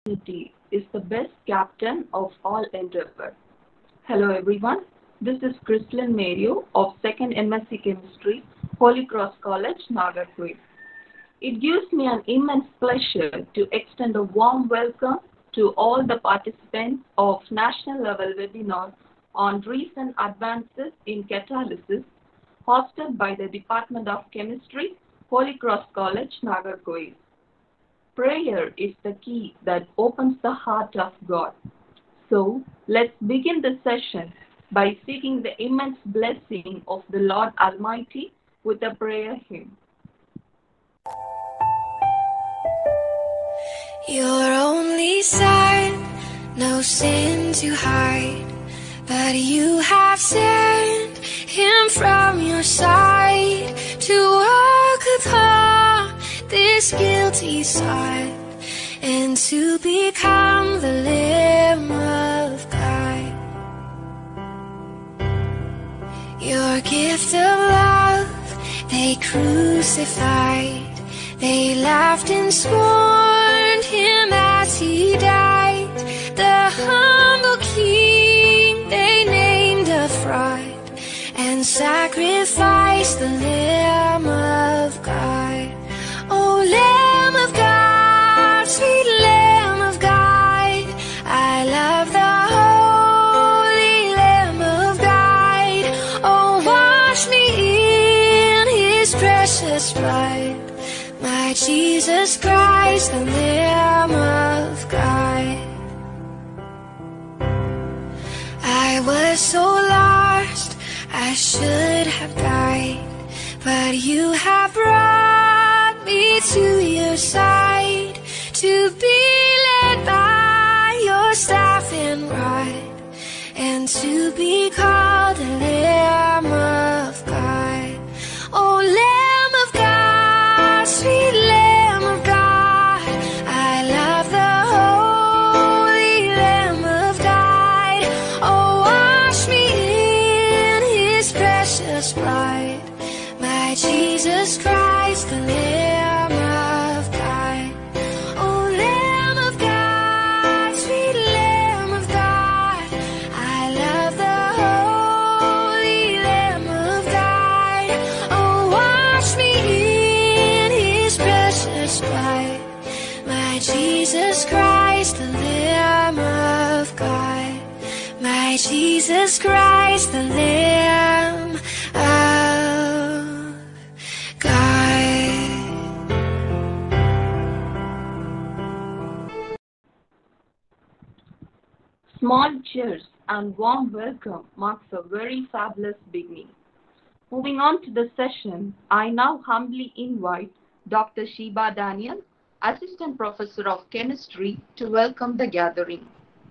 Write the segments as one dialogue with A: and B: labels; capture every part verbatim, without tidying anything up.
A: Unity is the best captain of all endeavor. Hello everyone, this is Crystalline Mario of second M S c Chemistry, Holy Cross College, Nagarjuil. It gives me an immense pleasure to extend a warm welcome to all the participants of national level webinar on recent advances in catalysis hosted by the Department of Chemistry, Holy Cross College, Nagarjuil. Prayer is the key that opens the heart of God. So, let's begin the session by seeking the immense blessing of the Lord Almighty with a prayer hymn.
B: Your only Son, no sin to hide, but you have sent him from your side to walk upon this guilty side and to become the Lamb of God. Your gift of love they crucified, they laughed and scorned him as he died. The humble king they named a fraud and sacrificed the Lamb of God. Oh, Lamb of God, sweet Lamb of God, I love the holy Lamb of God. Oh, wash me in his precious blood, my Jesus Christ, the Lamb of God. I was so lost, I should have died, but you have brought me to your side to be led by your staff and rod and to be called the Lamb of God. Oh, Lamb of God, sweet Lamb of God, I love the holy Lamb of God. Oh, wash me in his precious blood, my Jesus Christ, the Lamb of God. Oh, Lamb of God, sweet Lamb of God, I love the holy Lamb of God. Oh, wash me in his precious blood, my Jesus Christ, the Lamb of God, my Jesus Christ, the Lamb of God.
A: Small cheers and warm welcome marks a very fabulous beginning. Moving on to the session, I now humbly invite Doctor Sheba Daniel, Assistant Professor of Chemistry, to welcome the gathering.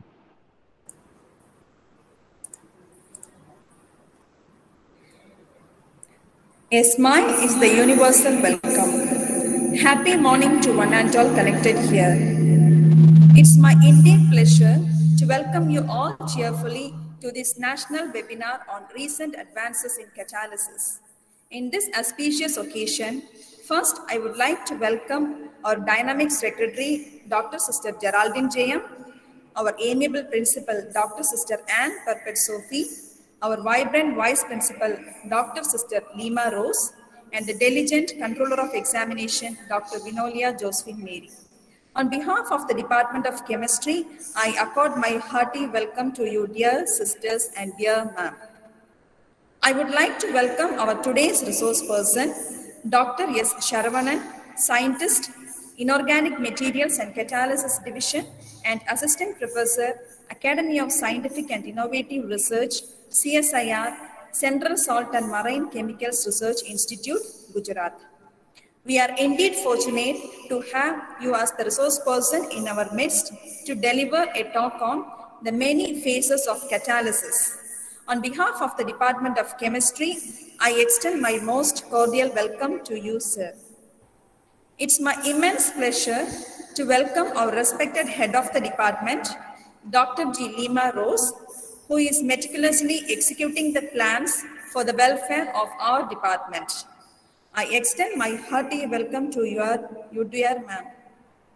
C: A smile is the universal welcome. Happy morning to one and all connected here. It's my indeed pleasure to welcome you all cheerfully to this national webinar on recent advances in catalysis. In this auspicious occasion, first I would like to welcome our dynamic secretary, Doctor Sister Geraldine J M, our amiable principal, Doctor Sister Anne Perpet Sophie, our vibrant Vice Principal, Doctor Sister Lima Rose, and the diligent Controller of Examination, Doctor Vinolia Josephine Mary. On behalf of the Department of Chemistry, I accord my hearty welcome to you, dear sisters and dear ma'am. I would like to welcome our today's resource person, Doctor S. Sharavanan, Scientist, Inorganic Materials and Catalysis Division, and Assistant Professor, Academy of Scientific and Innovative Research, C S I R, Central Salt and Marine Chemicals Research Institute, Gujarat. We are indeed fortunate to have you as the resource person in our midst to deliver a talk on the many phases of catalysis. On behalf of the Department of Chemistry, I extend my most cordial welcome to you, sir. It's my immense pleasure to welcome our respected head of the department, Doctor G. Lima Rose, who is meticulously executing the plans for the welfare of our department. I extend my hearty welcome to your, you dear ma'am.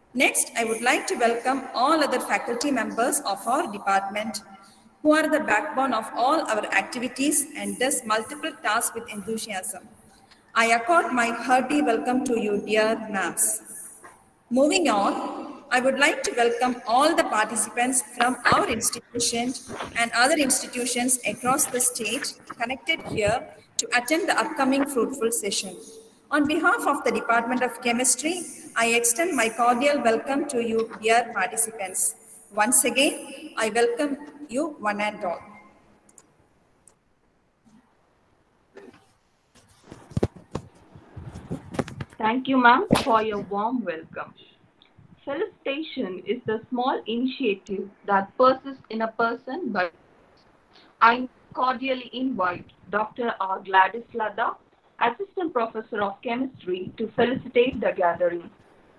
C: Next, I would like to welcome all other faculty members of our department who are the backbone of all our activities and does multiple tasks with enthusiasm. I accord my hearty welcome to you, dear ma'ams. Moving on, I would like to welcome all the participants from our institution and other institutions across the state connected here to attend the upcoming fruitful session. On behalf of the Department of Chemistry, I extend my cordial welcome to you, dear participants. Once again, I welcome you one and all.
A: Thank you, ma'am, for your warm welcome. Felicitation is the small initiative that persists in a person, but I cordially invite Doctor R. Gladys Ladda, Assistant Professor of Chemistry, to felicitate the gathering.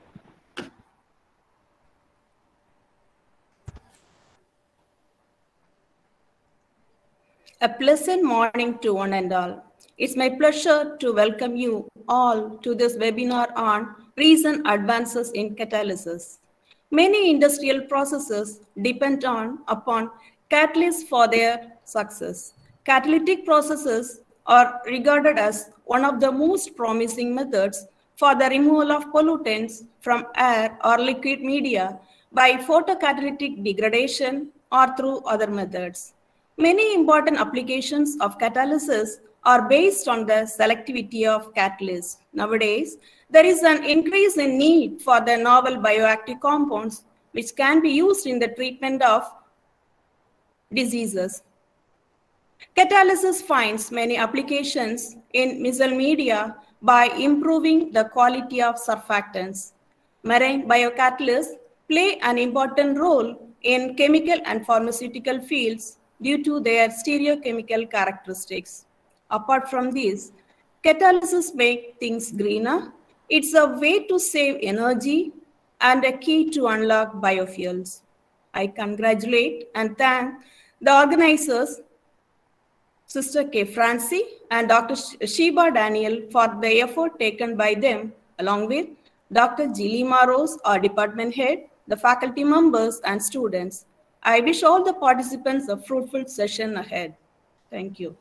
D: A pleasant morning to one and all. It's my pleasure to welcome you all to this webinar on recent advances in catalysis. Many industrial processes depend on upon catalysts for their success. Catalytic processes are regarded as one of the most promising methods for the removal of pollutants from air or liquid media by photocatalytic degradation or through other methods. Many important applications of catalysis are based on the selectivity of catalysts. Nowadays, there is an increase in need for the novel bioactive compounds which can be used in the treatment of diseases. Catalysis finds many applications in missile media by improving the quality of surfactants. Marine biocatalysts play an important role in chemical and pharmaceutical fields due to their stereochemical characteristics. Apart from this, catalysis makes things greener. It's a way to save energy and a key to unlock biofuels. I congratulate and thank the organizers, Sister K. Francie and Doctor Sheba Daniel, for the effort taken by them, along with Doctor Jilly Maros, our department head, the faculty members and students. I wish all the participants a fruitful session ahead. Thank you.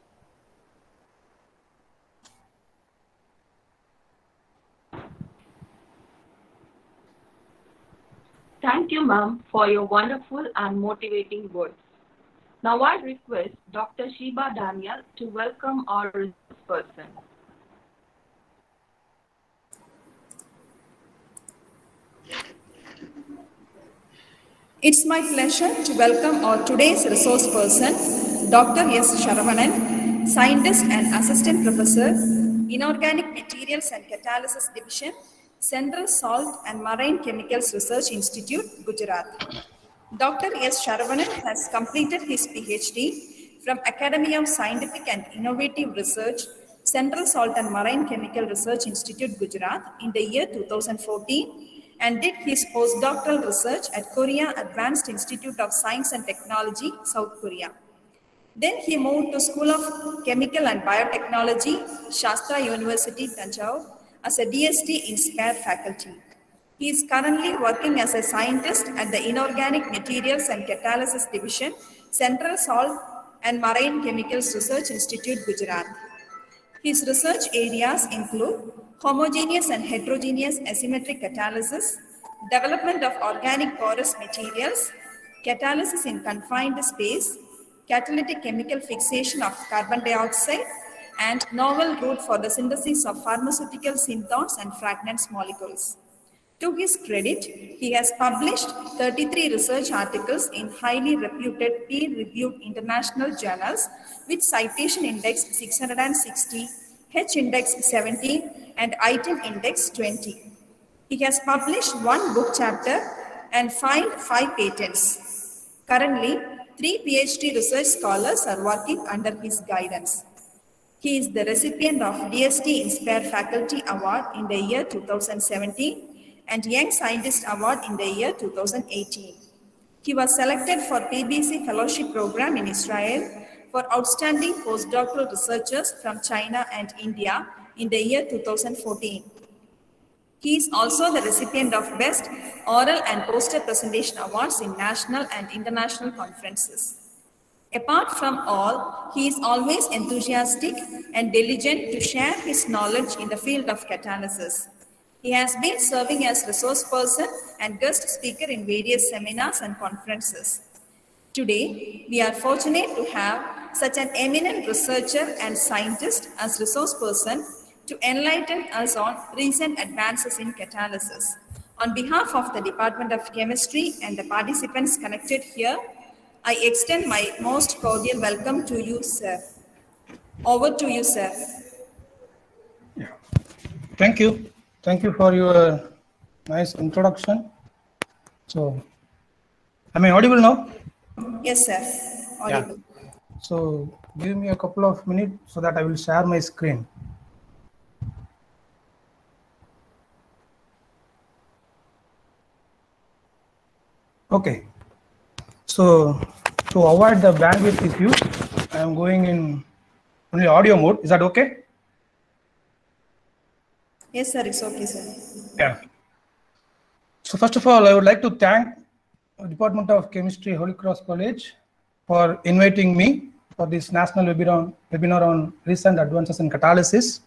A: Thank you, ma'am, for your wonderful and motivating words. Now I request Doctor Sheba Daniel to welcome our resource person.
C: It's my pleasure to welcome our today's resource person, Doctor S. Sharavanan, Scientist and Assistant Professor, Inorganic Materials and Catalysis Division, Central Salt and Marine Chemicals Research Institute, Gujarat. Doctor S. Sharavanan has completed his PhD from Academy of Scientific and Innovative Research, Central Salt and Marine Chemical Research Institute, Gujarat in the year two thousand fourteen and did his postdoctoral research at Korea Advanced Institute of Science and Technology, South Korea. Then he moved to School of Chemical and Biotechnology, Shastra University, Tanjore, as a D S T in spare faculty. He is currently working as a scientist at the Inorganic Materials and Catalysis Division, Central Salt and Marine Chemicals Research Institute, Gujarat. His research areas include homogeneous and heterogeneous asymmetric catalysis, development of organic porous materials, catalysis in confined space, catalytic chemical fixation of carbon dioxide, and novel route for the synthesis of pharmaceutical synthons and fragrance molecules. To his credit, he has published thirty-three research articles in highly reputed peer-reviewed international journals with citation index six hundred sixty, H index seventeen, and item index twenty. He has published one book chapter and filed five patents. Currently, three PhD research scholars are working under his guidance. He is the recipient of D S T in Spare Faculty Award in the year two thousand seventeen and Young Scientist Award in the year two thousand eighteen. He was selected for P B C Fellowship Program in Israel for outstanding postdoctoral researchers from China and India in the year two thousand fourteen. He is also the recipient of Best Oral and Poster Presentation Awards in national and international conferences. Apart from all, he is always enthusiastic and diligent to share his knowledge in the field of catalysis. He has been serving as resource person and guest speaker in various seminars and conferences. Today, we are fortunate to have such an eminent researcher and scientist as resource person to enlighten us on recent advances in catalysis. On behalf of the Department of Chemistry and the participants connected here, I extend my most cordial welcome to you, sir. Over to you, sir.
E: Yeah. Thank you. Thank you for your nice introduction. So, am I audible now?
C: Yes, sir. Audible.
E: Yeah. So, give me a couple of minutes so that I will share my screen. Okay. So, to avoid the bandwidth issues, I am going in only audio mode. Is that okay?
C: Yes, sir. It's okay, sir.
E: Yeah. So first of all, I would like to thank the Department of Chemistry, Holy Cross College, for inviting me for this national webinar, webinar on recent advances in catalysis.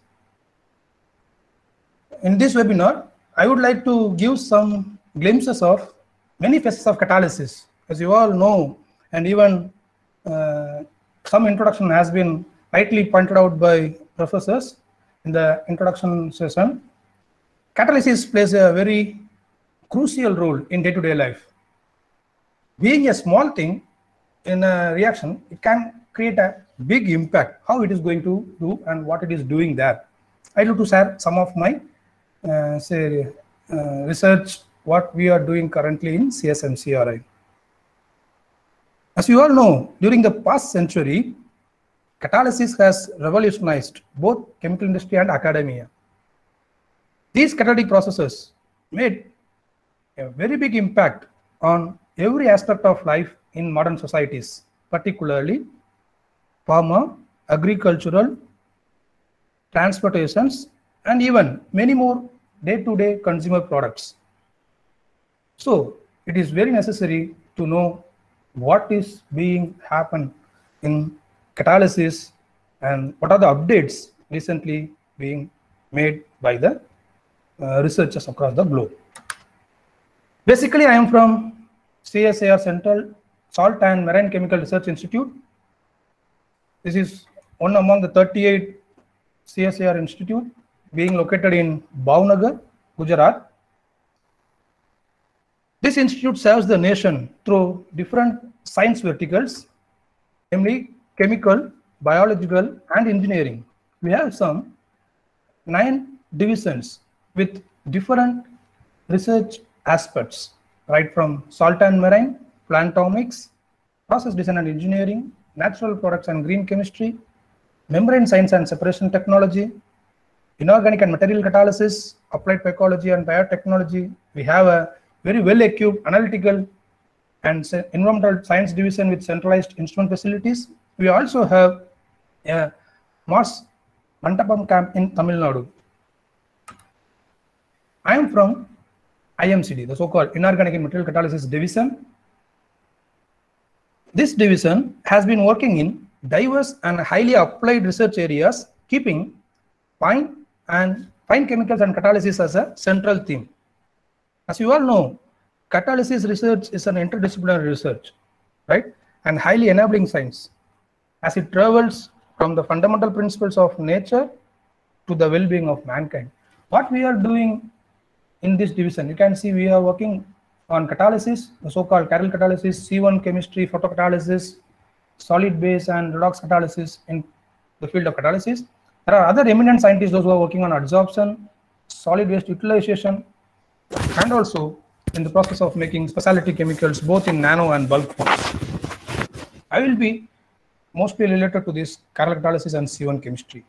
E: In this webinar, I would like to give some glimpses of many phases of catalysis. As you all know, and even uh, some introduction has been rightly pointed out by professors in the introduction session, catalysis plays a very crucial role in day-to-day life. Being a small thing in a reaction, it can create a big impact, how it is going to do and what it is doing there. I'd like to share some of my uh, say, uh, research, what we are doing currently in C S M C R I. As you all know, during the past century, catalysis has revolutionized both chemical industry and academia. These catalytic processes made a very big impact on every aspect of life in modern societies, particularly pharma, agricultural, transportations, and even many more day-to-day consumer products. So it is very necessary to know what is being happened in catalysis and what are the updates recently being made by the uh, researchers across the globe. Basically, I am from C S A R Central Salt and Marine Chemical Research Institute. This is one among the thirty-eight C S A R institute being located in Bhavnagar, Gujarat. This institute serves the nation through different science verticals, namely chemical, biological, and engineering. We have some nine divisions with different research aspects, right from salt and marine, plantomics, process design and engineering, natural products and green chemistry, membrane science and separation technology, inorganic and material catalysis, applied psychology and biotechnology. We have a very well-equipped analytical and environmental science division with centralized instrument facilities. We also have a Mars Mantapam camp in Tamil Nadu. I am from I M C D, the so-called Inorganic and Material Catalysis Division. This division has been working in diverse and highly applied research areas, keeping fine and fine chemicals and catalysis as a central theme. As you all know, catalysis research is an interdisciplinary research, right? And highly enabling science, as it travels from the fundamental principles of nature to the well-being of mankind. What we are doing in this division, you can see we are working on catalysis, the so-called chiral catalysis, C one chemistry, photocatalysis, solid base and redox catalysis in the field of catalysis. There are other eminent scientists, those who are working on adsorption, solid waste utilization, and also in the process of making specialty chemicals, both in nano and bulk forms. I will be mostly related to this chiral catalysis and C one chemistry.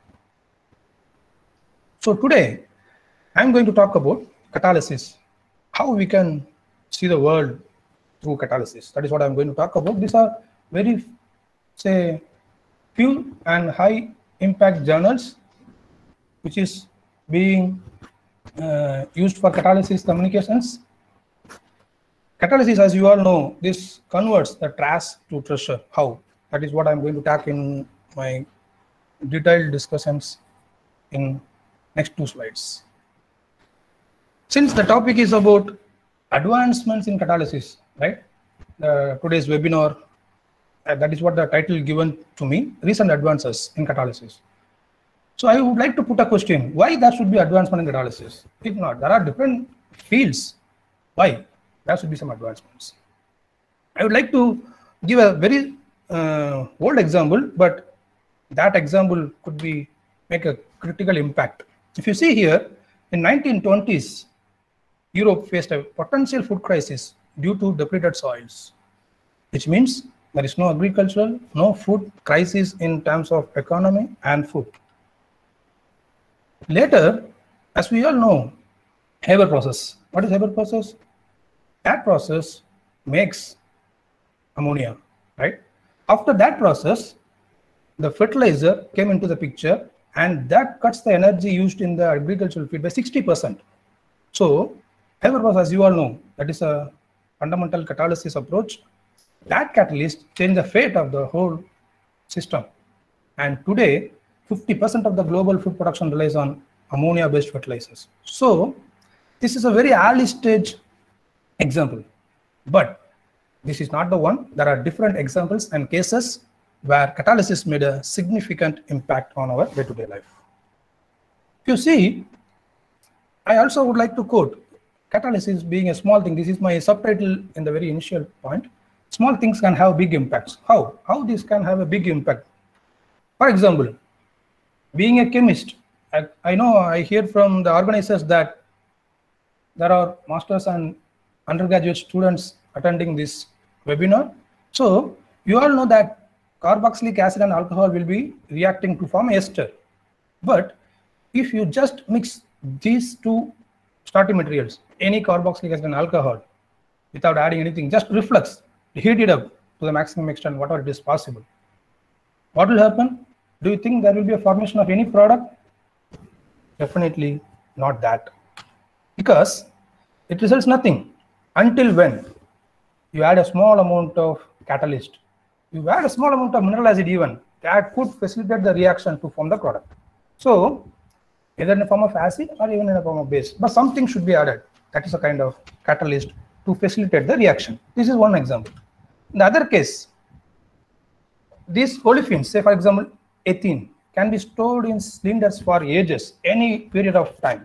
E: So today, I'm going to talk about catalysis, how we can see the world through catalysis. That is what I'm going to talk about. These are very, say, few and high impact journals, which is being uh, used for catalysis communications. Catalysis, as you all know, this converts the trash to treasure. How? That is what I'm going to talk in my detailed discussions in next two slides. Since the topic is about advancements in catalysis, right? Uh, today's webinar, uh, that is what the title given to me, recent advances in catalysis. So I would like to put a question, why there should be advancement in catalysis? If not, there are different fields, why there should be some advancements? I would like to give a very uh, old example, but that example could be make a critical impact. If you see here, in nineteen twenties, Europe faced a potential food crisis due to depleted soils, which means there is no agricultural, no food crisis in terms of economy and food. Later, as we all know, Haber process. What is Haber process? That process makes ammonia, right? After that process, the fertilizer came into the picture, and that cuts the energy used in the agricultural field by sixty percent. So, Haber process, as you all know, that is a fundamental catalysis approach. That catalyst changed the fate of the whole system. And today, fifty percent of the global food production relies on ammonia-based fertilizers. So, this is a very early stage example. But this is not the one. There are different examples and cases where catalysis made a significant impact on our day-to-day life. If you see, I also would like to quote catalysis being a small thing. This is my subtitle in the very initial point. Small things can have big impacts. How? How this can have a big impact? For example, being a chemist, I, I know I hear from the organizers that there are masters and undergraduate students attending this webinar. So you all know that carboxylic acid and alcohol will be reacting to form ester. But if you just mix these two starting materials, any carboxylic acid and alcohol, without adding anything, just reflux, heat it up to the maximum extent, whatever it is possible. What will happen? Do you think there will be a formation of any product? Definitely not that. Because it results nothing until when you add a small amount of catalyst. You add a small amount of mineral acid even, that could facilitate the reaction to form the product. So, either in the form of acid or even in the form of base, but something should be added. That is a kind of catalyst to facilitate the reaction. This is one example. In the other case, these olefins, say for example, ethene, can be stored in cylinders for ages, any period of time.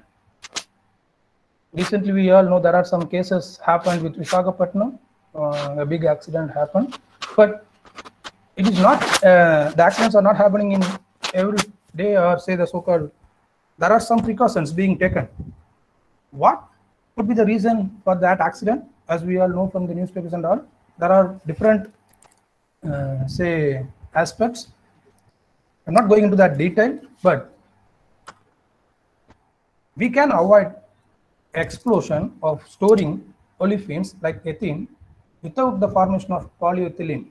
E: Recently, we all know there are some cases happened with Visakhapatnam, uh, a big accident happened, but it is not, uh, the accidents are not happening in every day, or say the so-called, there are some precautions being taken. What could be the reason for that accident? As we all know from the newspapers and all, there are different, uh, say, aspects. I'm not going into that detail, but we can avoid explosion of storing olefins like ethene without the formation of polyethylene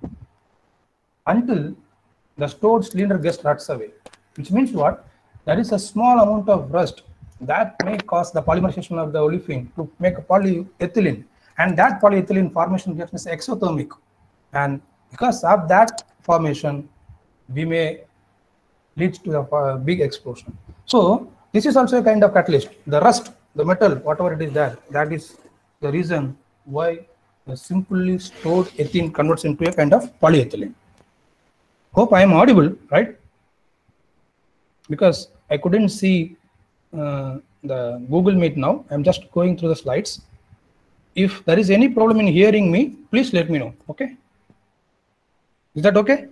E: until the stored cylinder gets ruts away. Which means what? There is a small amount of rust that may cause the polymerization of the olefin to make a polyethylene, and that polyethylene formation gets exothermic, and because of that formation we may lead to a big explosion. So this is also a kind of catalyst. The rust, the metal, whatever it is there, that is the reason why the simply stored ethene converts into a kind of polyethylene. Hope I am audible, right? Because I couldn't see uh, the Google Meet now. I'm just going through the slides. If there is any problem in hearing me, please let me know. Okay? Is that okay?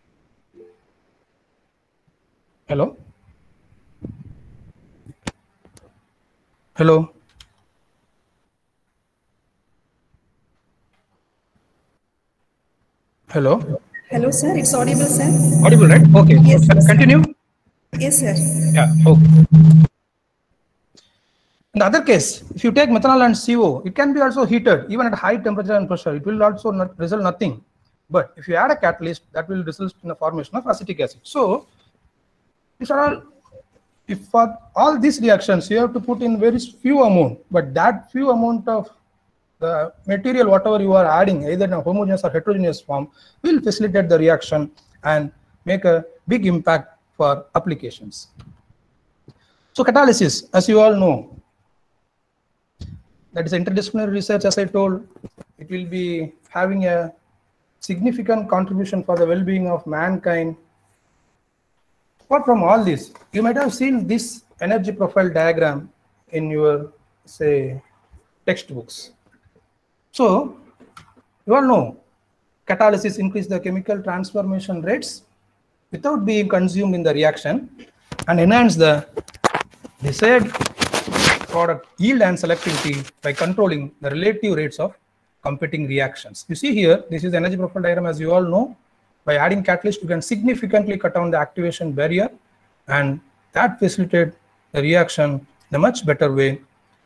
E: Hello? Hello? Hello?
C: Hello, sir. It's audible, sir.
E: Audible, right? Okay.
C: Yes,
E: So,
C: yes.
E: continue.
C: Yes, sir.
E: Yeah, okay. In the other case, if you take methanol and C O, it can be also heated even at high temperature and pressure. It will also not result nothing. But if you add a catalyst, that will result in the formation of acetic acid. So these are all if for all these reactions you have to put in very few amount, but that few amount of the material, whatever you are adding, either in a homogeneous or heterogeneous form, will facilitate the reaction and make a big impact for applications. So catalysis, as you all know, that is interdisciplinary research. As I told, it will be having a significant contribution for the well-being of mankind. Apart from all this, you might have seen this energy profile diagram in your, say, textbooks. So you all know catalysis increase the chemical transformation rates without being consumed in the reaction and enhance the desired product yield and selectivity by controlling the relative rates of competing reactions. You see here, this is the energy profile diagram. As you all know, by adding catalyst, you can significantly cut down the activation barrier, and that facilitate the reaction in a much better way.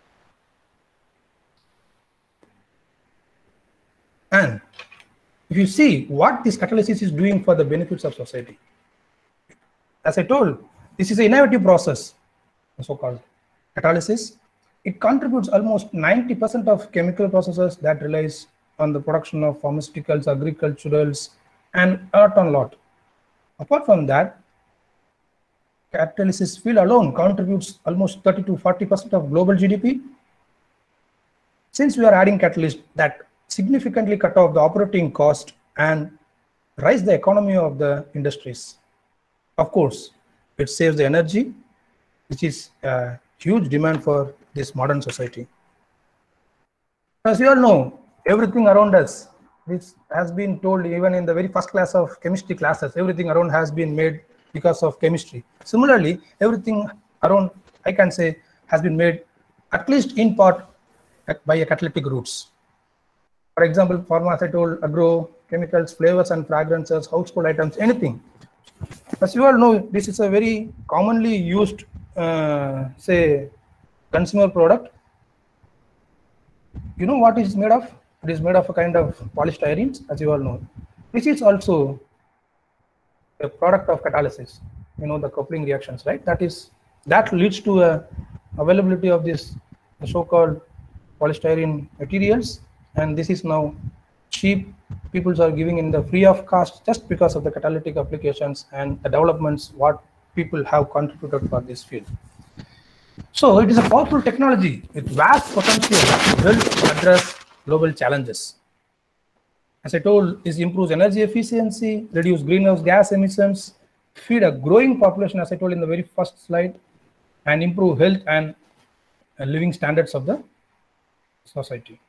E: And if you see what this catalysis is doing for the benefits of society, as I told, this is an innovative process, so-called catalysis. It contributes almost ninety percent of chemical processes that relies on the production of pharmaceuticals, agriculturals, and lot on lot. Apart from that, catalysis field alone contributes almost thirty to forty percent of global G D P. Since we are adding catalyst that significantly cut off the operating cost and rise the economy of the industries. Of course, it saves the energy, which is a huge demand for this modern society. As you all know, everything around us, this has been told even in the very first class of chemistry classes, everything around has been made because of chemistry. Similarly, everything around, I can say, has been made at least in part by a catalytic routes. For example, pharma, as I told, agro, chemicals, flavors and fragrances, household items, anything. As you all know, this is a very commonly used, uh, say, consumer product. You know what it is made of? It is made of a kind of polystyrene, as you all know. This is also a product of catalysis. You know, the coupling reactions, right? That is that leads to a availability of this so-called polystyrene materials, and this is now cheap. People are giving in the free of cost just because of the catalytic applications and the developments what people have contributed for this field. So it is a powerful technology with vast potential to help address global challenges. As I told, this improves energy efficiency, reduce greenhouse gas emissions, feed a growing population, as I told in the very first slide, and improve health and living standards of the society.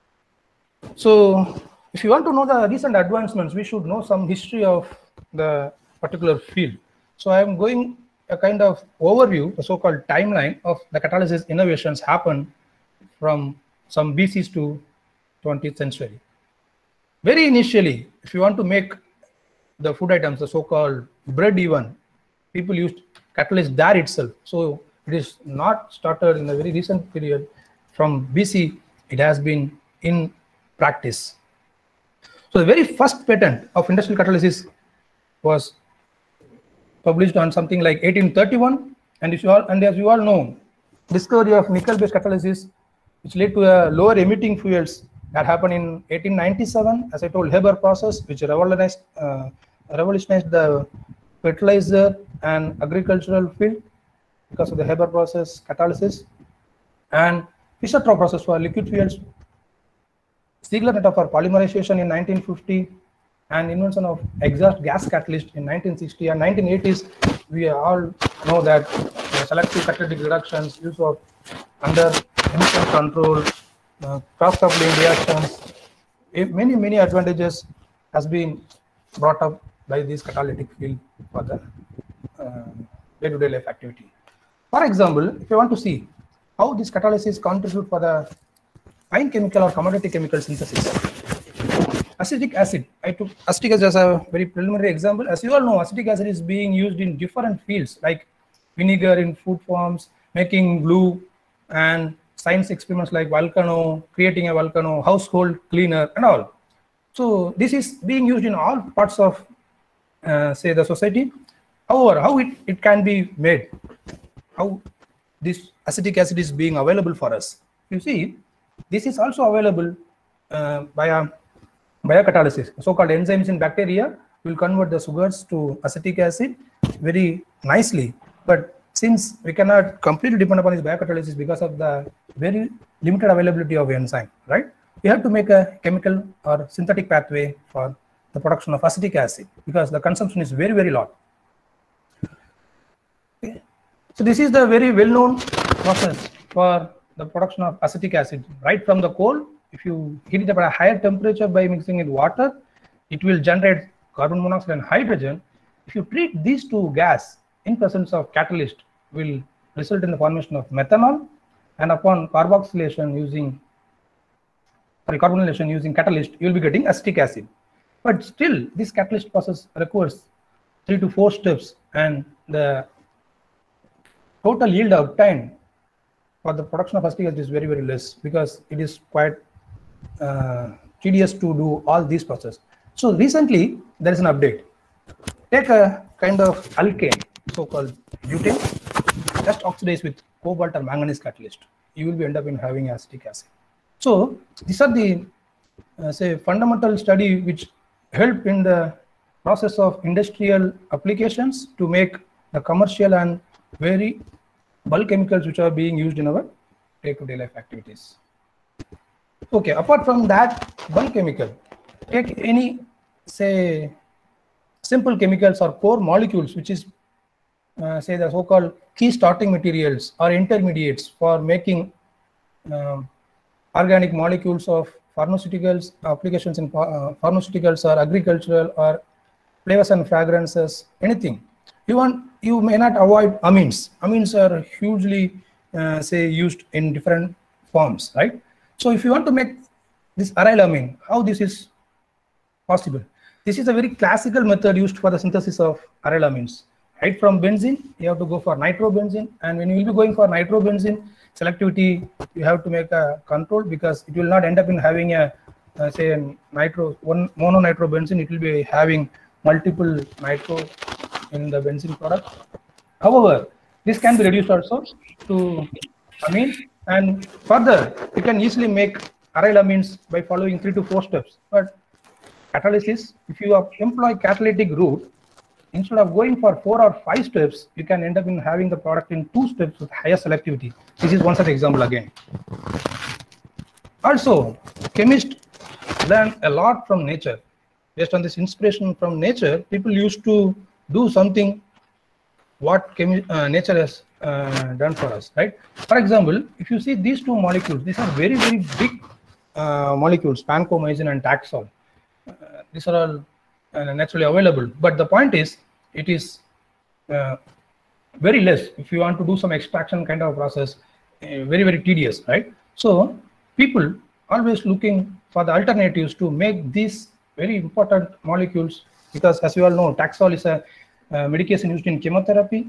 E: So if you want to know the recent advancements, we should know some history of the particular field. So I am going a kind of overview, a so-called timeline of the catalysis innovations happen from some B Cs to twentieth century. Very initially, if you want to make the food items, the so-called bread even, people used catalyst there itself. So it is not started in the very recent period. From B C, it has been in practice. So the very first patent of industrial catalysis was published on something like eighteen thirty-one, and if you all, and as you all know, discovery of nickel-based catalysis, which led to a lower emitting fuels, that happened in eighteen ninety-seven, as I told, Haber process, which revolutionized, uh, revolutionized the fertilizer and agricultural field because of the Haber process catalysis, and Fischer-Tropsch process for liquid fuels, Ziegler-Natta for polymerization in nineteen fifty, and invention of exhaust gas catalyst in nineteen sixty and nineteen eighties. We all know that uh, selective catalytic reductions, use of under emission control, uh, cross-coupling reactions, many, many advantages has been brought up by this catalytic field for the day-to-day uh, life activity. For example, if you want to see how this catalysis contribute for the fine chemical or commodity chemical synthesis, acetic acid, I took acetic acid as a very preliminary example. As you all know, acetic acid is being used in different fields like vinegar in food forms, making glue, and science experiments like volcano, creating a volcano, household cleaner, and all. So this is being used in all parts of, uh, say, the society. However, how it, it can be made? how this acetic acid is being available for us. You see, this is also available uh, via biocatalysis. So-called enzymes in bacteria will convert the sugars to acetic acid very nicely. But since we cannot completely depend upon this biocatalysis because of the very limited availability of enzyme, right? We have to make a chemical or synthetic pathway for the production of acetic acid because the consumption is very, very low. Okay. So this is the very well-known process for the production of acetic acid. Right from the coal, if you heat it up at a higher temperature by mixing it with water, it will generate carbon monoxide and hydrogen. If you treat these two gas in presence of catalyst, will result in the formation of methanol, and upon carboxylation using sorry, carbonylation using catalyst, you will be getting acetic acid. But still, this catalyst process requires three to four steps, and the total yield obtained for the production of acetic acid is very, very less because it is quite uh, tedious to do all these processes. So recently, there is an update. Take a kind of alkane, so-called butane, just oxidize with cobalt or manganese catalyst. You will be end up in having acetic acid. So these are the uh, say fundamental study which help in the process of industrial applications to make the commercial and very bulk chemicals which are being used in our day-to-day life activities. Okay, apart from that bulk chemical, take any say simple chemicals or core molecules which is uh, say the so-called key starting materials or intermediates for making uh, organic molecules of pharmaceuticals, applications in uh, pharmaceuticals or agricultural or flavors and fragrances, anything. You want, you may not avoid amines. Amines are hugely uh, say used in different forms, right? So if you want to make this aryl amine, how this is possible? This is a very classical method used for the synthesis of aryl amines. Right from benzene, you have to go for nitrobenzene, and when you will be going for nitrobenzene, selectivity you have to make a control because it will not end up in having a uh, say a nitro one mononitrobenzene. It will be having multiple nitro in the benzene product. However, this can be reduced also to amine, and further you can easily make aryl amines by following three to four steps. But catalysis, if you employ catalytic route, instead of going for four or five steps, you can end up in having the product in two steps with higher selectivity. This is one such example again. Also, chemists learn a lot from nature. Based on this inspiration from nature, people used to do something what chemi uh, nature has uh, done for us, right? For example, if you see these two molecules, these are very, very big uh, molecules, vancomycin and Taxol. Uh, these are all uh, naturally available, but the point is, it is uh, very less. If you want to do some extraction kind of process, uh, very, very tedious, right? So people always looking for the alternatives to make these very important molecules, because as you all know, Taxol is a uh, medication used in chemotherapy,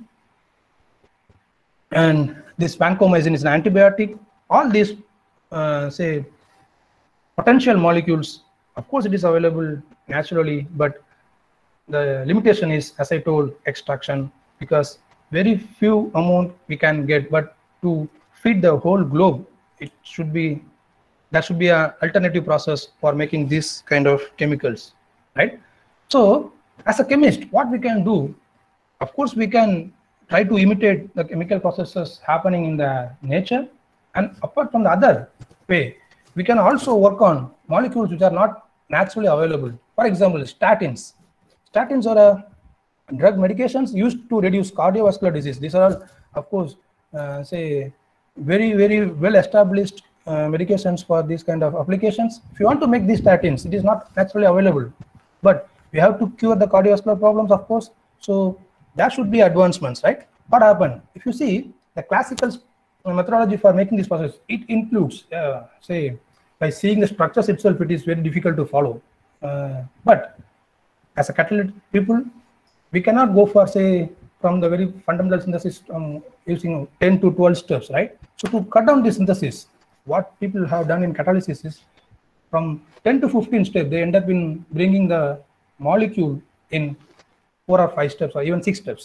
E: and this vancomycin is an antibiotic. All these uh, say potential molecules, of course it is available naturally, but the limitation is, as I told, extraction, because very few amount we can get, but to feed the whole globe, it should be, that should be an alternative process for making this kind of chemicals, right? So as a chemist, what we can do, of course we can try to imitate the chemical processes happening in the nature, and apart from the other way, we can also work on molecules which are not naturally available. For example, statins. Statins are a drug medications used to reduce cardiovascular disease. These are all, of course, uh, say very, very well established uh, medications for these kind of applications. If you want to make these statins, it is not naturally available, but we have to cure the cardiovascular problems, of course. So that should be advancements, right? What happened? If you see the classical methodology for making this process, it includes, uh, say, by seeing the structures itself, it is very difficult to follow. Uh, but as a catalytic people, we cannot go for, say, from the very fundamental synthesis um, using ten to twelve steps, right? So to cut down the synthesis, what people have done in catalysis is from ten to fifteen steps, they end up in bringing the molecule in four or five steps or even six steps.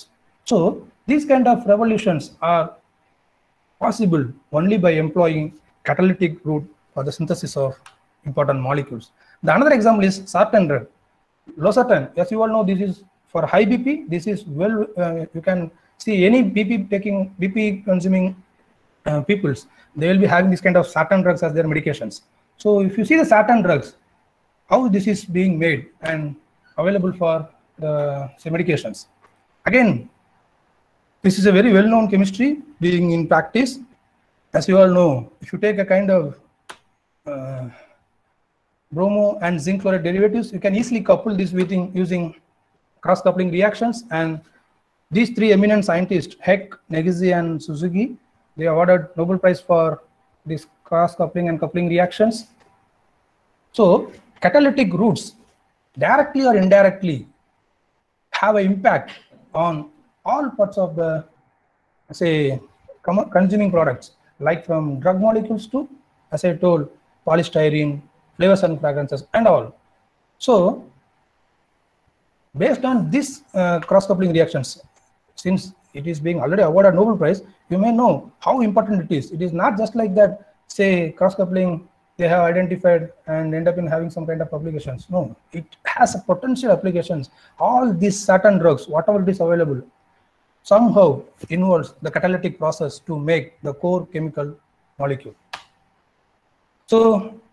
E: So these kind of revolutions are possible only by employing catalytic route for the synthesis of important molecules. The another example is sartan drug. Losartan, as you all know, this is for high B P. This is well, uh, you can see any B P taking, B P consuming uh, peoples, they will be having this kind of sartan drugs as their medications. So if you see the sartan drugs, how this is being made and available for the say, medications. Again, this is a very well-known chemistry being in practice. As you all know, if you take a kind of uh, bromo and zinc chloride derivatives, you can easily couple this with using cross-coupling reactions. And these three eminent scientists, Heck, Negisi, and Suzuki, they awarded Nobel Prize for these cross-coupling and coupling reactions. So catalytic routes, directly or indirectly, have an impact on all parts of the, say, consuming products, like from drug molecules to, as I told, polystyrene, flavors and fragrances, and all. So based on this uh, cross-coupling reactions, since it is being already awarded Nobel Prize, you may know how important it is. It is not just like that, say, cross-coupling they have identified and end up in having some kind of applications. No, it has a potential applications. All these certain drugs, whatever it is available, somehow involves the catalytic process to make the core chemical molecule. So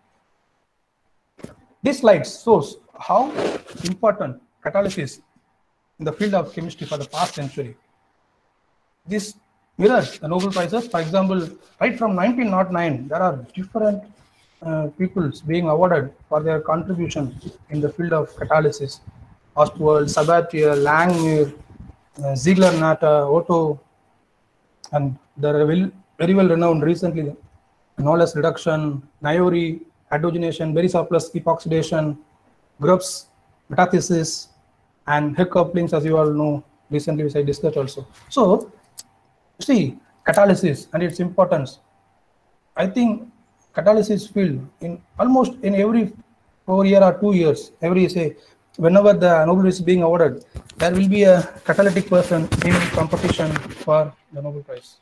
E: this slide shows how important catalysis in the field of chemistry for the past century. This mirrors the Nobel Prizes. For example, right from nineteen oh nine, there are different uh, peoples being awarded for their contribution in the field of catalysis. Ostwald, Sabatier, Langmuir, uh, Ziegler-Natta, Otto, and the very well renowned recently Knowles reduction, Naiori, hydrogenation, Berisha epoxidation, Grubbs, metathesis, and Heck couplings, as you all know, recently which I discussed also. So, see, catalysis and its importance. I think catalysis field in almost in every four year or two years, every say, whenever the Nobel is being awarded, there will be a catalytic person in competition for the Nobel Prize.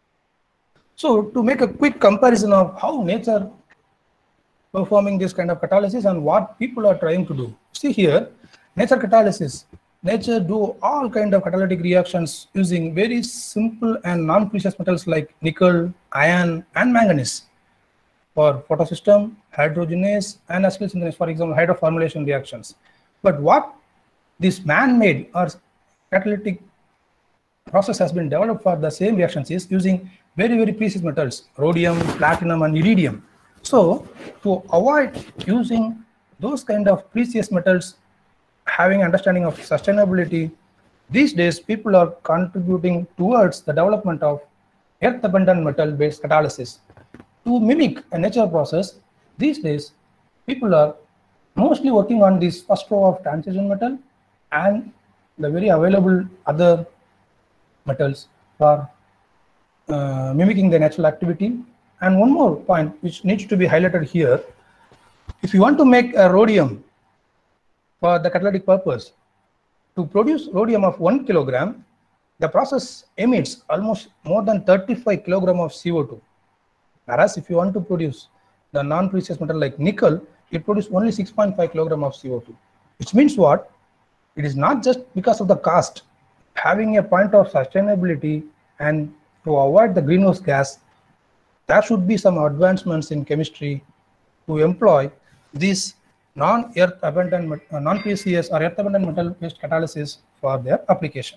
E: So, to make a quick comparison of how nature performing this kind of catalysis and what people are trying to do. See here, nature catalysis. Nature do all kind of catalytic reactions using very simple and non-precious metals like nickel, iron, and manganese for photosystem, hydrogenase, and acetyl synthesis, for example, hydroformylation reactions. But what this man-made or catalytic process has been developed for the same reactions is using very, very precious metals, rhodium, platinum, and iridium. So to avoid using those kind of precious metals, having understanding of sustainability, these days people are contributing towards the development of earth-abundant metal-based catalysis. To mimic a nature process, these days people are mostly working on this first row of transition metal and the very available other metals for uh, mimicking the natural activity. And one more point which needs to be highlighted here, if you want to make a rhodium for the catalytic purpose, to produce rhodium of one kilogram, the process emits almost more than thirty-five kilogram of C O two. Whereas if you want to produce the non-precious metal like nickel, it produces only six point five kilogram of C O two. Which means what? It is not just because of the cost, having a point of sustainability and to avoid the greenhouse gas, there should be some advancements in chemistry to employ these non-earth abundant, uh, non-precious or earth abundant metal-based catalysis for their application.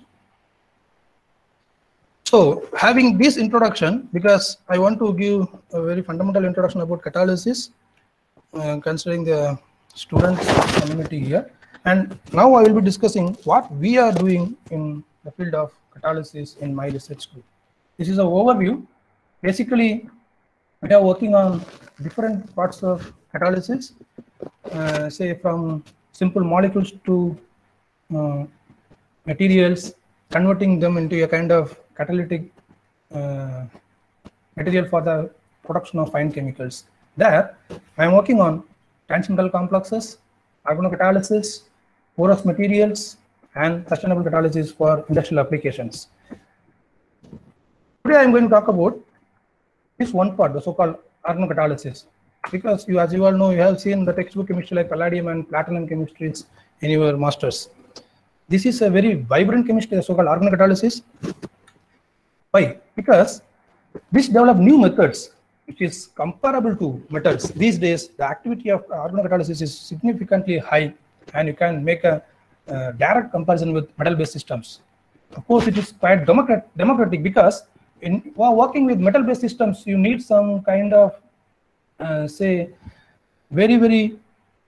E: So, having this introduction, because I want to give a very fundamental introduction about catalysis, uh, considering the student community here, and now I will be discussing what we are doing in the field of catalysis in my research group. This is an overview. Basically, we are working on different parts of catalysis, uh, say from simple molecules to uh, materials, converting them into a kind of catalytic uh, material for the production of fine chemicals. There, I am working on transition metal complexes, organocatalysis, porous materials, and sustainable catalysis for industrial applications. Today I am going to talk about this one part, the so-called organocatalysis, because you, as you all know, you have seen the textbook chemistry like palladium and platinum chemistries in your masters. This is a very vibrant chemistry, the so-called organocatalysis. Why? Because this developed new methods which is comparable to metals. These days, the activity of organocatalysis is significantly high, and you can make a uh, direct comparison with metal-based systems. Of course, it is quite democrat democratic because in while working with metal-based systems, you need some kind of, uh, say, very, very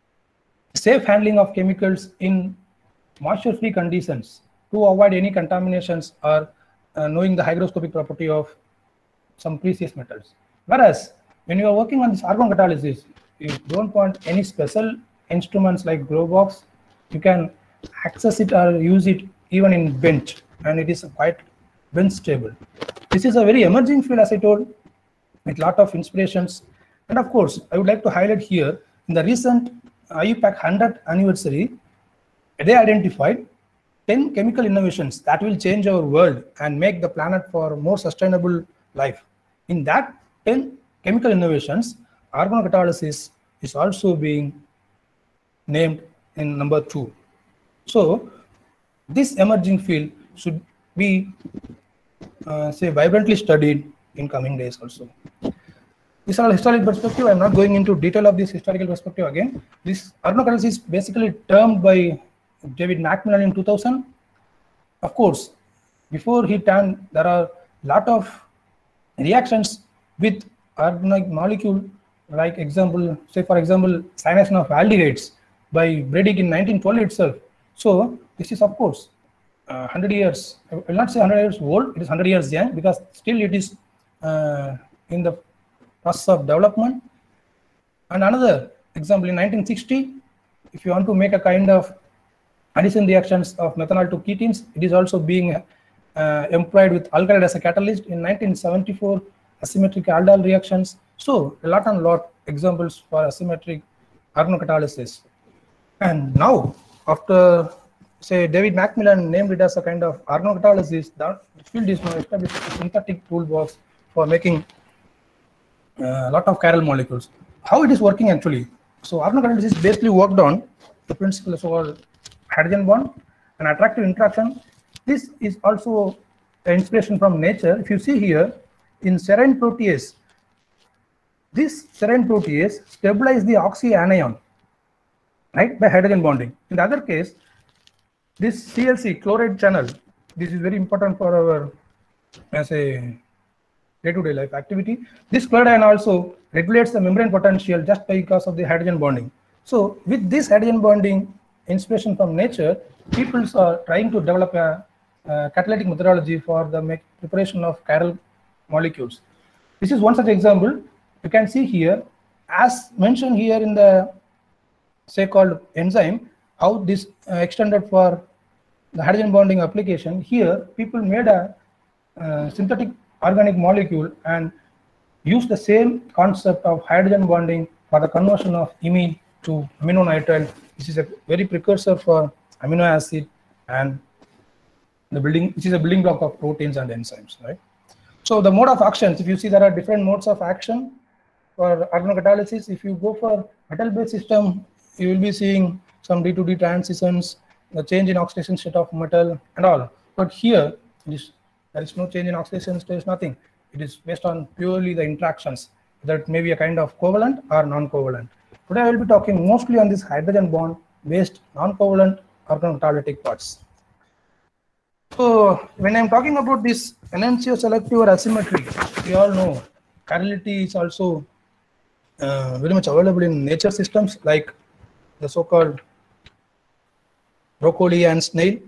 E: safe handling of chemicals in moisture-free conditions to avoid any contaminations or uh, knowing the hygroscopic property of some precious metals. Whereas when you are working on this organocatalysis, you don't want any special instruments like glow box. You can access it or use it even in bench, and it is quite bench stable. This is a very emerging field, as I told, with lot of inspirations. And of course, I would like to highlight here in the recent I U PAC one hundredth anniversary, they identified ten chemical innovations that will change our world and make the planet for more sustainable life. In that ten chemical innovations, organocatalysis is also being named in number two. So this emerging field should be uh, say vibrantly studied in coming days also. This is all historical perspective. I am not going into detail of this historical perspective again. This organocatalysis is basically termed by David Macmillan in two thousand. Of course, before he termed, there are a lot of reactions with organic molecule, like example, say for example, cyanation of aldehydes by Bredig in nineteen twelve itself. So this is of course uh, one hundred years, I will not say one hundred years old, it is one hundred years young, because still it is uh, in the process of development. And another example, in nineteen sixty, if you want to make a kind of addition reactions of methanol to ketenes, it is also being uh, employed with alkylate as a catalyst. In nineteen seventy-four, asymmetric aldol reactions. So a lot and lot examples for asymmetric organocatalysis. And now, after say David Macmillan named it as a kind of organocatalysis, the field is now established a synthetic toolbox for making a lot of chiral molecules. How it is working actually? So organocatalysis is basically worked on the principle of called hydrogen bond and attractive interaction. This is also an inspiration from nature. If you see here in serine protease, this serine protease stabilize the oxyanion, right, by hydrogen bonding. In the other case, this C L C, chloride channel, this is very important for our as a day-to-day life activity. This chloride ion also regulates the membrane potential just because of the hydrogen bonding. So with this hydrogen bonding inspiration from nature, people are trying to develop a, a catalytic methodology for the make preparation of chiral molecules. This is one such example. You can see here, as mentioned here in the say called enzyme, how this uh, extended for the hydrogen bonding application. Here, people made a uh, synthetic organic molecule and used the same concept of hydrogen bonding for the conversion of imine to aminonitrile. This is a very precursor for amino acid and the building, which is a building block of proteins and enzymes, right? So the mode of actions, if you see there are different modes of action for organocatalysis. If you go for metal-based system, you will be seeing some D two D transitions, the change in oxidation state of metal and all. But here, it is, there is no change in oxidation state, nothing. It is based on purely the interactions, that may be a kind of covalent or non-covalent. Today I will be talking mostly on this hydrogen bond based non-covalent organocatalytic parts. So when I am talking about this enantioselective or asymmetry, we all know chirality is also uh, very much available in nature systems like the so-called broccoli and snail.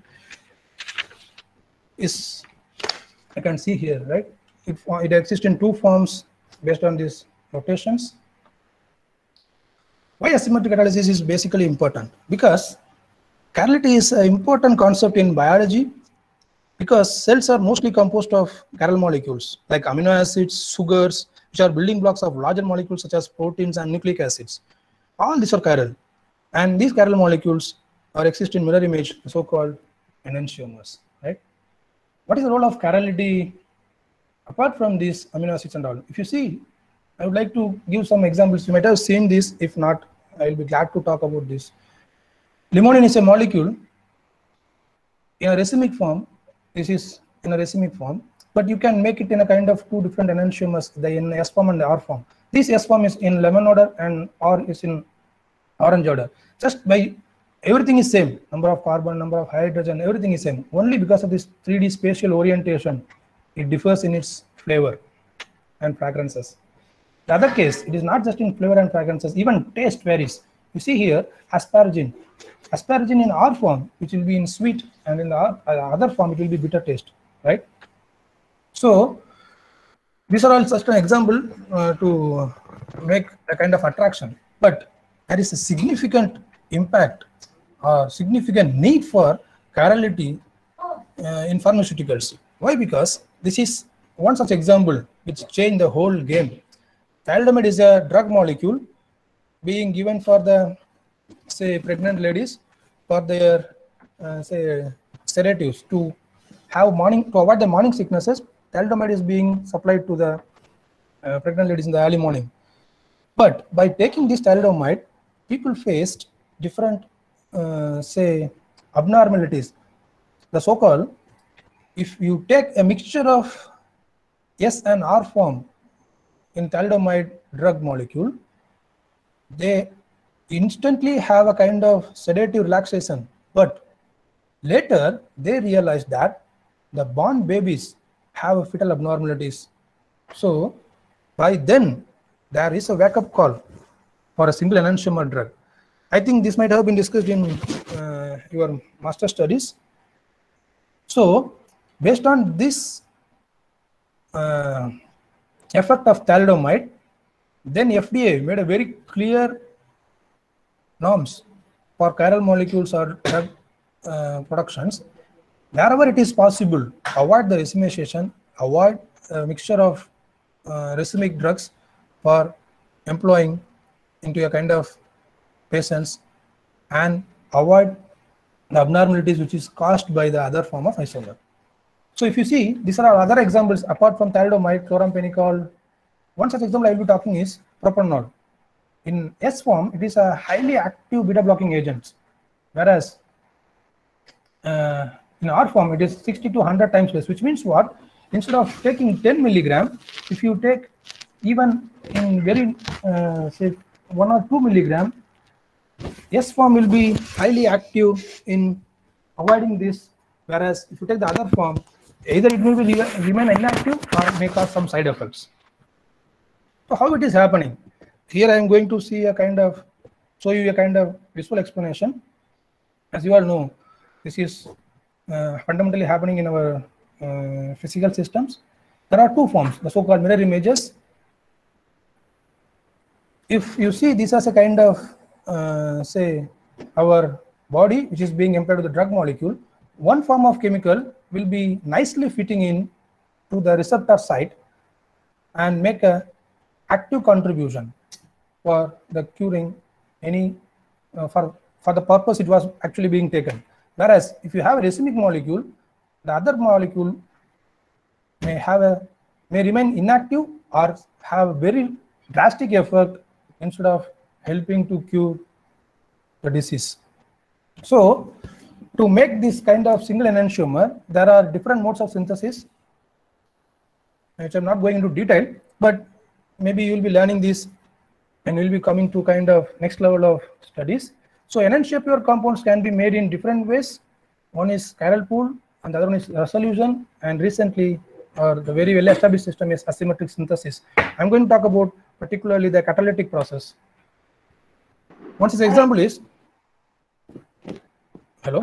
E: Is I can see here, right? It, it exists in two forms based on these rotations. Why asymmetric catalysis is basically important? Because chirality is an important concept in biology, because cells are mostly composed of chiral molecules like amino acids, sugars, which are building blocks of larger molecules such as proteins and nucleic acids. All these are chiral, and these chiral molecules are exist in mirror image, so-called enantiomers, right? What is the role of chirality apart from these amino acids and all? If you see, I would like to give some examples. You might have seen this. If not, I will be glad to talk about this. Limonene is a molecule in a racemic form. This is in a racemic form, but you can make it in a kind of two different enantiomers, the in S form and the R form. This S form is in lemon order and R is in orange order. Just by everything is same, number of carbon, number of hydrogen, everything is same. Only because of this three D spatial orientation, it differs in its flavor and fragrances. The other case, it is not just in flavor and fragrances, even taste varies. You see here, asparagine. Asparagine in R form, which will be in sweet, and in the other form, it will be bitter taste, right? So, these are all just an example uh, to make a kind of attraction. But there is a significant impact or significant need for chirality uh, in pharmaceuticals. Why? Because this is one such example which changed the whole game. Thalidomide is a drug molecule being given for the, say, pregnant ladies for their, uh, say, sedatives to have morning, to avoid the morning sicknesses. Thalidomide is being supplied to the uh, pregnant ladies in the early morning. But by taking this thalidomide, people faced different, uh, say, abnormalities. The so-called, if you take a mixture of S and R form in thalidomide drug molecule, they instantly have a kind of sedative relaxation. But later, they realized that the born babies have fetal abnormalities. So, by then, there is a wake-up call for a single enantiomer drug. I think this might have been discussed in uh, your master studies. So, based on this uh, effect of thalidomide, then F D A made a very clear norms for chiral molecules or drug uh, productions. Wherever it is possible, avoid the racemization, avoid a mixture of uh, racemic drugs for employing into a kind of patients, and avoid the abnormalities which is caused by the other form of isomer. So if you see, these are other examples apart from thalidomide, chloramphenicol. One such example I will be talking is propranolol. In S form, it is a highly active beta blocking agent, whereas uh, in R form, it is sixty to one hundred times less, which means what? Instead of taking ten milligram, if you take even in very, uh, say, one or two milligram, S form will be highly active in avoiding this, whereas if you take the other form, either it will be remain inactive or may cause some side effects. So how it is happening? Here I am going to see a kind of, show you a kind of visual explanation. As you all know, this is uh, fundamentally happening in our uh, physical systems. There are two forms, the so-called mirror images. If you see this as a kind of, uh, say, our body which is being employed with the drug molecule, one form of chemical will be nicely fitting in to the receptor site and make a active contribution for the curing any, uh, for, for the purpose it was actually being taken. Whereas if you have a racemic molecule, the other molecule may have a, may remain inactive or have a very drastic effect instead of helping to cure the disease. So, to make this kind of single enantiomer, there are different modes of synthesis, which I'm not going into detail, but maybe you will be learning this and you will be coming to kind of next level of studies. So, enantiomer compounds can be made in different ways. One is chiral pool, and the other one is resolution, and recently, or the very well established system is asymmetric synthesis. I'm going to talk about particularly the catalytic process. One such example is, hello?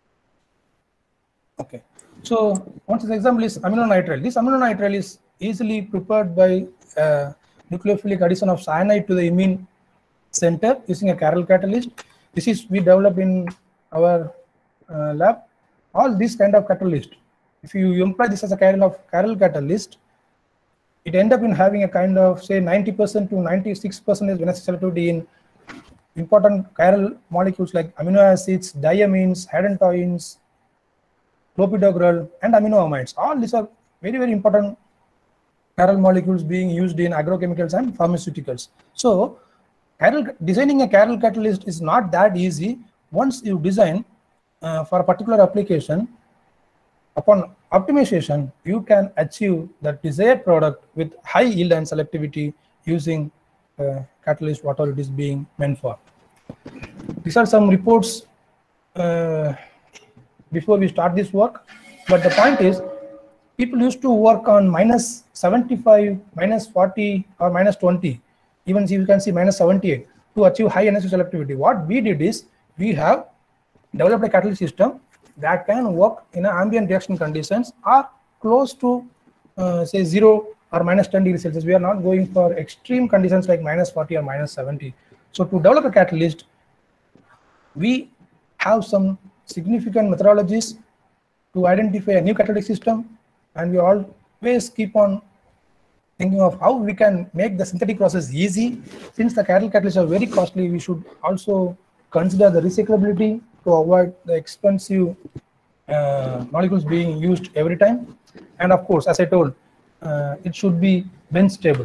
E: Okay. So, one such example is aminonitrile. This aminonitrile is easily prepared by uh, nucleophilic addition of cyanide to the imine center using a chiral catalyst. This is we develop in our uh, lab. All these kind of catalyst, if you employ this as a kind of chiral catalyst, it end up in having a kind of, say, ninety percent to ninety-six percent Venn selectivity in important chiral molecules like amino acids, diamines, hydantoins, clopidogrel, and aminoamides. All these are very, very important chiral molecules being used in agrochemicals and pharmaceuticals. So chiral, designing a chiral catalyst is not that easy. Once you design uh, for a particular application, upon optimization, you can achieve the desired product with high yield and selectivity using uh, catalyst, whatever it is being meant for. These are some reports uh, before we start this work. But the point is, people used to work on minus seventy-five, minus forty, or minus twenty. Even you can see minus seventy-eight to achieve high energy selectivity. What we did is, we have developed a catalyst system that can work in ambient reaction conditions or close to uh, say zero or minus ten degrees Celsius. We are not going for extreme conditions like minus forty or minus seventy. So to develop a catalyst, we have some significant methodologies to identify a new catalytic system, and we always keep on thinking of how we can make the synthetic process easy. Since the chiral catalysts are very costly, we should also consider the recyclability to avoid the expensive uh, molecules being used every time. And of course, as I told, uh, it should be bench stable.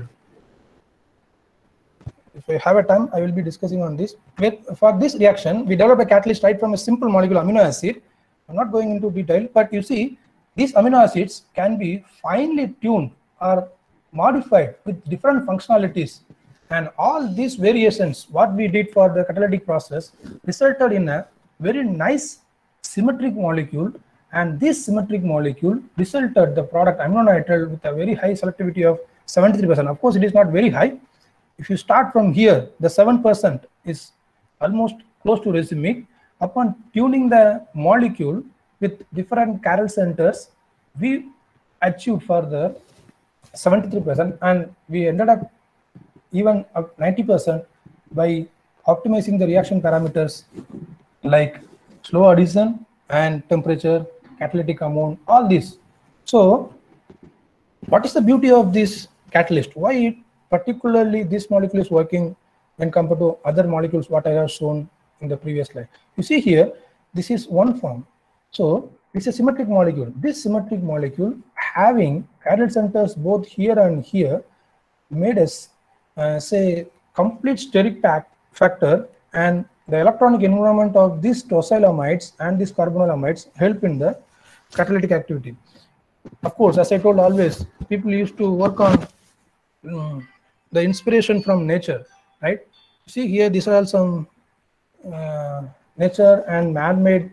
E: If I have a time, I will be discussing on this. With, for this reaction, we develop a catalyst right from a simple molecule amino acid. I'm not going into detail, but you see, these amino acids can be finely tuned or modified with different functionalities. And all these variations, what we did for the catalytic process, resulted in a very nice symmetric molecule. And this symmetric molecule resulted the product aminonitrile with a very high selectivity of seventy-three percent. Of course, it is not very high. If you start from here, the seven percent is almost close to racemic. Upon tuning the molecule with different chiral centers, we achieved further seventy-three percent, and we ended up even up ninety percent by optimizing the reaction parameters like slow addition and temperature, catalytic amount, all this. So what is the beauty of this catalyst? Why it particularly this molecule is working when compared to other molecules what I have shown in the previous slide? You see here, this is one form. So it's a symmetric molecule. This symmetric molecule having chiral centers both here and here made us uh, say complete steric factor, and the electronic environment of these tosyloamides and these carbonyl help in the catalytic activity. Of course, as I told always, people used to work on um, the inspiration from nature, right? See here, these are all some uh, nature and man-made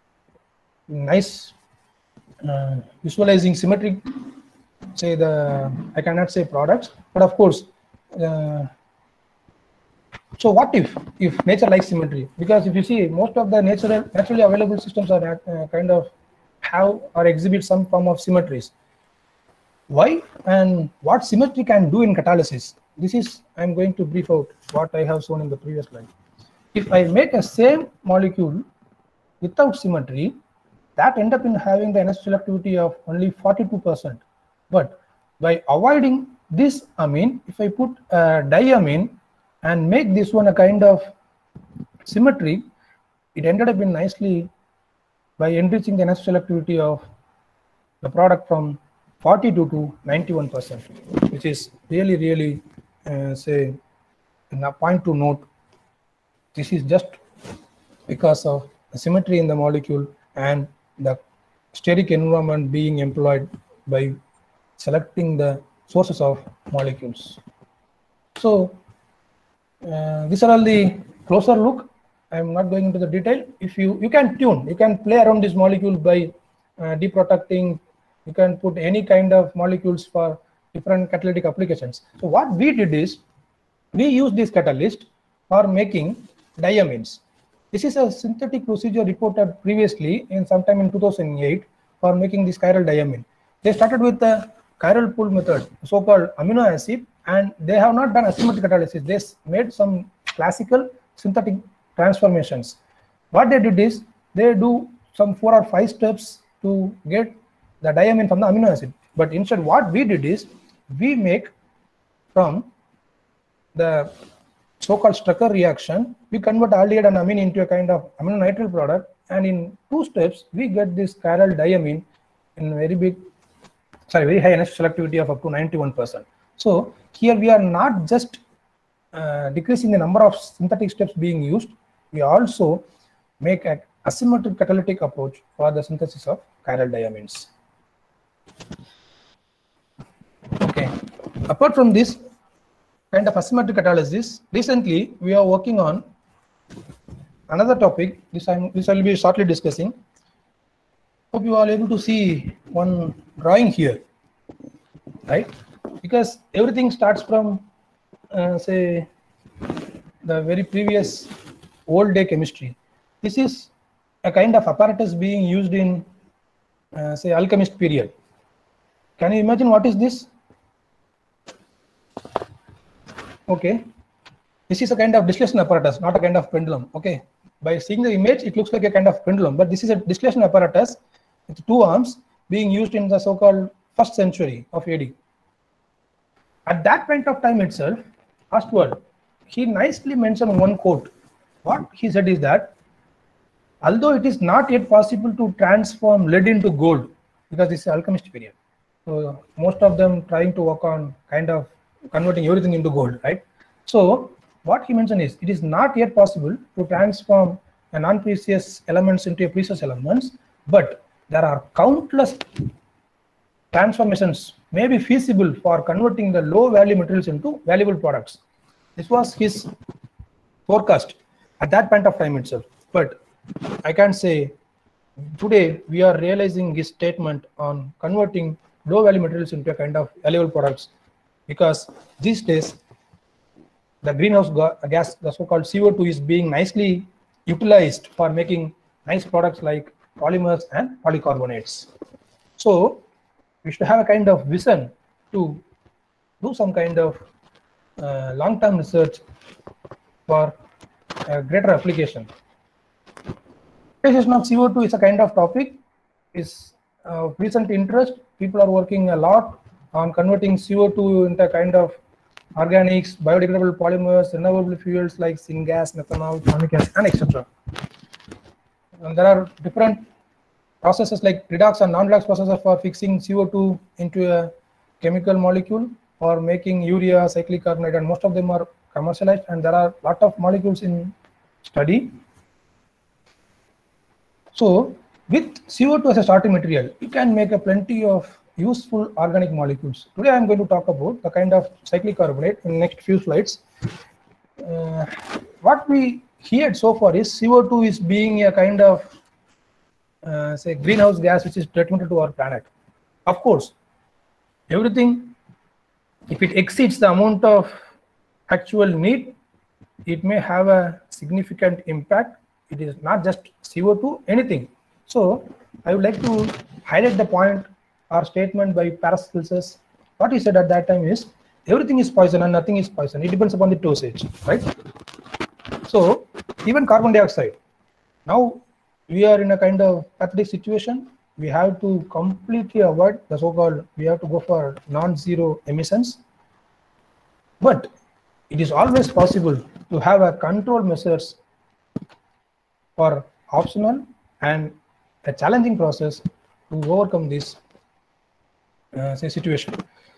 E: nice uh, visualizing symmetric, say the, I cannot say products, but of course, uh, so what if, if nature likes symmetry? Because if you see, most of the natural, naturally available systems are uh, kind of have or exhibit some form of symmetries. Why and what symmetry can do in catalysis? This is, I'm going to brief out what I have shown in the previous slide. If I make a same molecule without symmetry, that end up in having the energy selectivity of only forty-two percent. But by avoiding this amine, if I put a diamine and make this one a kind of symmetry, it ended up in nicely by enriching the energy selectivity of the product from forty-two to ninety-one percent, which is really, really, uh, say, a point to note. This is just because of the symmetry in the molecule and the steric environment being employed by selecting the sources of molecules. So uh, these are all the closer look. I'm not going into the detail. If you you can tune, you can play around this molecule by uh, deprotecting. You can put any kind of molecules for different catalytic applications. So what we did is, we used this catalyst for making diamines. This is a synthetic procedure reported previously in sometime in two thousand eight for making this chiral diamine. They started with the chiral pull method, so-called amino acid, and they have not done asymmetric catalysis. They made some classical synthetic transformations. What they did is, they do some four or five steps to get the diamine from the amino acid. But instead, what we did is, we make from the so-called Strucker reaction, we convert aldehyde and amine into a kind of aminonitrile product, and in two steps we get this chiral diamine in very big, sorry, very high energy selectivity of up to ninety-one percent. So here we are not just uh, decreasing the number of synthetic steps being used, we also make an asymmetric catalytic approach for the synthesis of chiral diamines. Okay, apart from this kind of asymmetric catalysis, recently we are working on another topic. This I'm this I'll be shortly discussing. Hope you are able to see one drawing here, right? Because everything starts from uh, say the very previous old day chemistry. This is a kind of apparatus being used in uh, say alchemist period. Can you imagine what is this? Okay, this is a kind of distillation apparatus, not a kind of pendulum. Okay, by seeing the image, it looks like a kind of pendulum, but this is a distillation apparatus with two arms being used in the so-called first century of A D. At that point of time itself, Ostwald, he nicely mentioned one quote. What he said is that, although it is not yet possible to transform lead into gold, because this is alchemist period, so most of them trying to work on kind of converting everything into gold, right? So what he mentioned is, it is not yet possible to transform a non-precious elements into a precious elements, but there are countless transformations may be feasible for converting the low value materials into valuable products. This was his forecast at that point of time itself. But I can say today we are realizing his statement on converting low value materials into a kind of valuable products, because these days the greenhouse gas, the so-called C O two, is being nicely utilized for making nice products like polymers and polycarbonates. So we should have a kind of vision to do some kind of uh, long-term research for a greater application. Utilization of C O two is a kind of topic, is of recent interest. People are working a lot on converting C O two into a kind of organics, biodegradable polymers, renewable fuels like syngas, methanol, formic acid, and et cetera. And there are different processes like redox and non-redox processes for fixing C O two into a chemical molecule or making urea, cyclic carbonate, and most of them are commercialized, and there are a lot of molecules in study. So with C O two as a starting material, you can make a plenty of useful organic molecules. Today I am going to talk about the kind of cyclic carbonate in the next few slides. Uh, what we heard so far is C O two is being a kind of uh, say greenhouse gas which is detrimental to our planet. Of course, everything, if it exceeds the amount of actual need, it may have a significant impact. It is not just C O two, anything. So I would like to highlight the point or statement by Paracelsus. What he said at that time is, everything is poison and nothing is poison. It depends upon the dosage, right? So even carbon dioxide, now we are in a kind of pathetic situation. We have to completely avoid the so-called, we have to go for non-zero emissions. But it is always possible to have a control measures for optional and a challenging process to overcome this uh, say situation.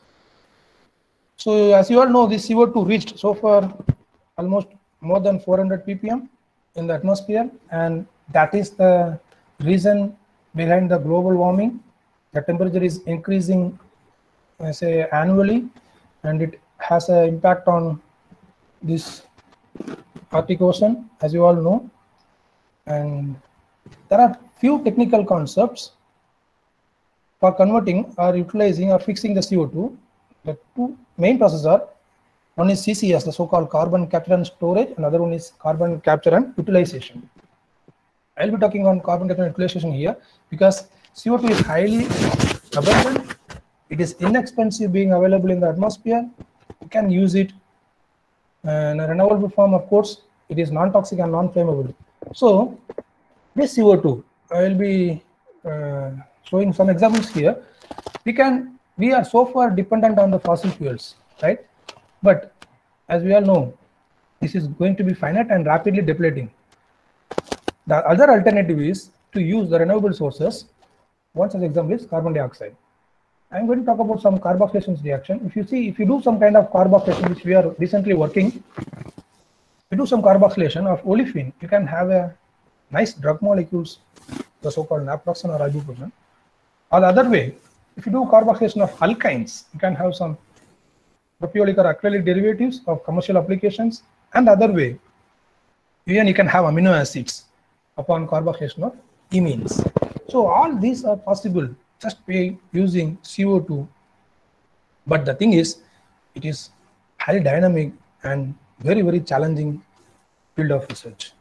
E: So as you all know, this C O two reached so far almost more than four hundred p p m in the atmosphere, and that is the reason behind the global warming. The temperature is increasing, I say, annually, and it has an impact on this Arctic Ocean, as you all know. And there are few technical concepts for converting or utilizing or fixing the C O two. The two main processes are, one is C C S, the so-called carbon capture and storage, another one is carbon capture and utilization. I'll be talking on carbon capture and utilization here because C O two is highly abundant. It is inexpensive being available in the atmosphere. You can use it in a renewable form, of course. It is non-toxic and non-flammable. So this C O two, I will be uh, showing some examples here. We can, we are so far dependent on the fossil fuels, right? But as we all know, this is going to be finite and rapidly depleting. The other alternative is to use the renewable sources. One such example is carbon dioxide. I'm going to talk about some carboxylation reaction. If you see, if you do some kind of carboxylation, which we are recently working, you do some carboxylation of olefin, you can have a nice drug molecules, the so-called naproxen or ibuprofen. Or the other way, if you do carboxylation of alkynes, you can have some propiolic or acrylic derivatives of commercial applications. And the other way, even you can have amino acids upon carboxylation of imines. So all these are possible just by using C O two. But the thing is, it is highly dynamic and very, very challenging field of research.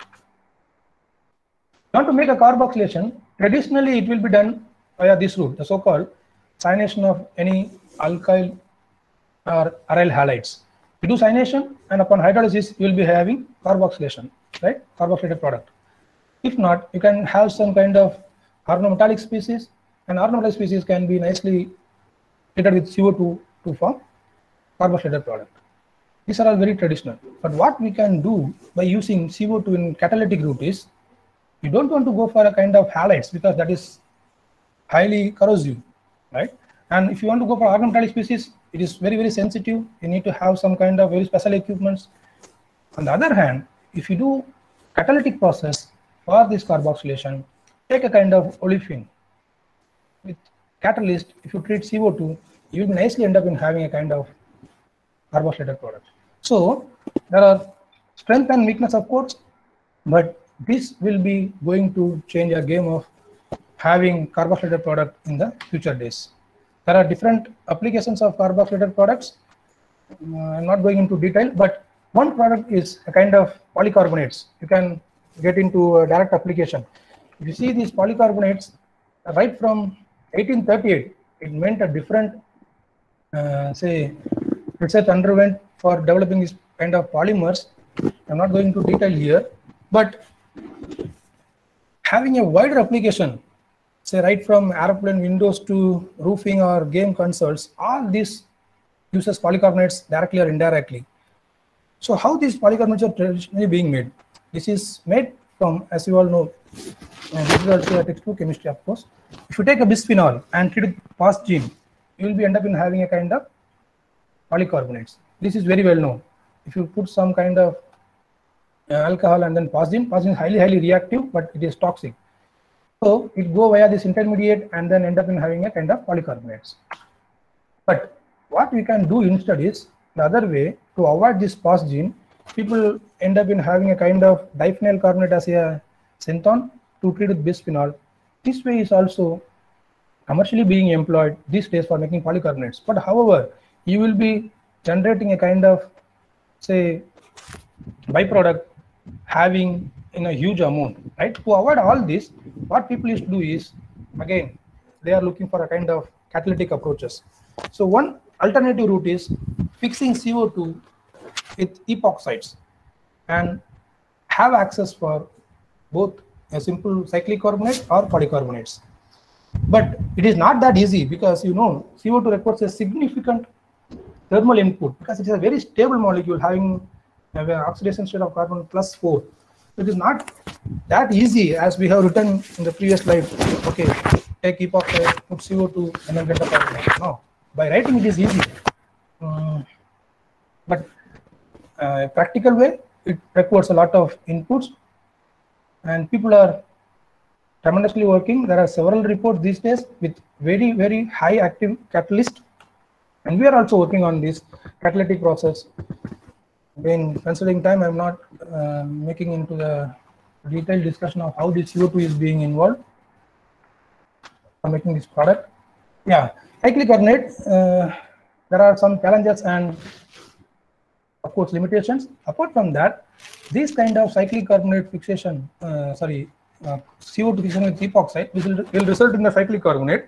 E: Now to make a carboxylation, traditionally it will be done via this route, the so-called cyanation of any alkyl or aryl halides. You do cyanation, and upon hydrolysis you will be having carboxylation, right? Carboxylated product. If not, you can have some kind of organometallic species, and organometallic species can be nicely treated with C O two to form carboxylated product. These are all very traditional. But what we can do by using C O two in catalytic route is, you don't want to go for a kind of halides because that is highly corrosive, right? And if you want to go for organometallic species, it is very, very sensitive. You need to have some kind of very special equipments. On the other hand, if you do catalytic process for this carboxylation, take a kind of olefin with catalyst. If you treat C O two, you will nicely end up in having a kind of carboxylated product. So there are strength and weakness, of course, but this will be going to change a game of having carboxylated product in the future days. There are different applications of carboxylated products. Uh, I'm not going into detail, but one product is a kind of polycarbonates. You can get into a direct application. If you see these polycarbonates, right from eighteen thirty-eight, it meant a different, uh, say, research underwent for developing this kind of polymers. I'm not going into detail here, but having a wider application, say right from airplane windows to roofing or game consoles, all this uses polycarbonates directly or indirectly. So how these polycarbonates are traditionally being made? This is made from, as you all know, and this is also a textbook chemistry, of course. If you take a bisphenol and treat it with phosgene, you will be end up in having a kind of polycarbonates. This is very well known. If you put some kind of uh, alcohol and then phosgene, phosgene is highly, highly reactive, but it is toxic. So it go via this intermediate and then end up in having a kind of polycarbonates. But what we can do instead is the other way to avoid this phosgene. People end up in having a kind of diphenyl carbonate as a synthon to treat with bisphenol. This way is also commercially being employed these days for making polycarbonates. But however, you will be generating a kind of, say, byproduct having in a huge amount, right? To avoid all this, what people used to do is, again, they are looking for a kind of catalytic approaches. So one alternative route is fixing C O two with epoxides and have access for both a simple cyclic carbonate or polycarbonates. But it is not that easy because, you know, C O two requires a significant thermal input because it is a very stable molecule having an oxidation state of carbon plus four. It is not that easy as we have written in the previous slide. Okay, take epoxide, put C O two, and then get the carbonate. No, by writing it is easy. Um, but uh, practical way, it requires a lot of inputs, and people are tremendously working. There are several reports these days with very, very high active catalyst, and we are also working on this catalytic process. When considering time, I'm not uh, making into the detailed discussion of how this C O two is being involved for making this product. Yeah, cyclic carbonate, uh, there are some challenges and of course limitations. Apart from that, this kind of cyclic carbonate fixation, uh, sorry, uh, C O two fixation with epoxide, which will, will result in the cyclic carbonate,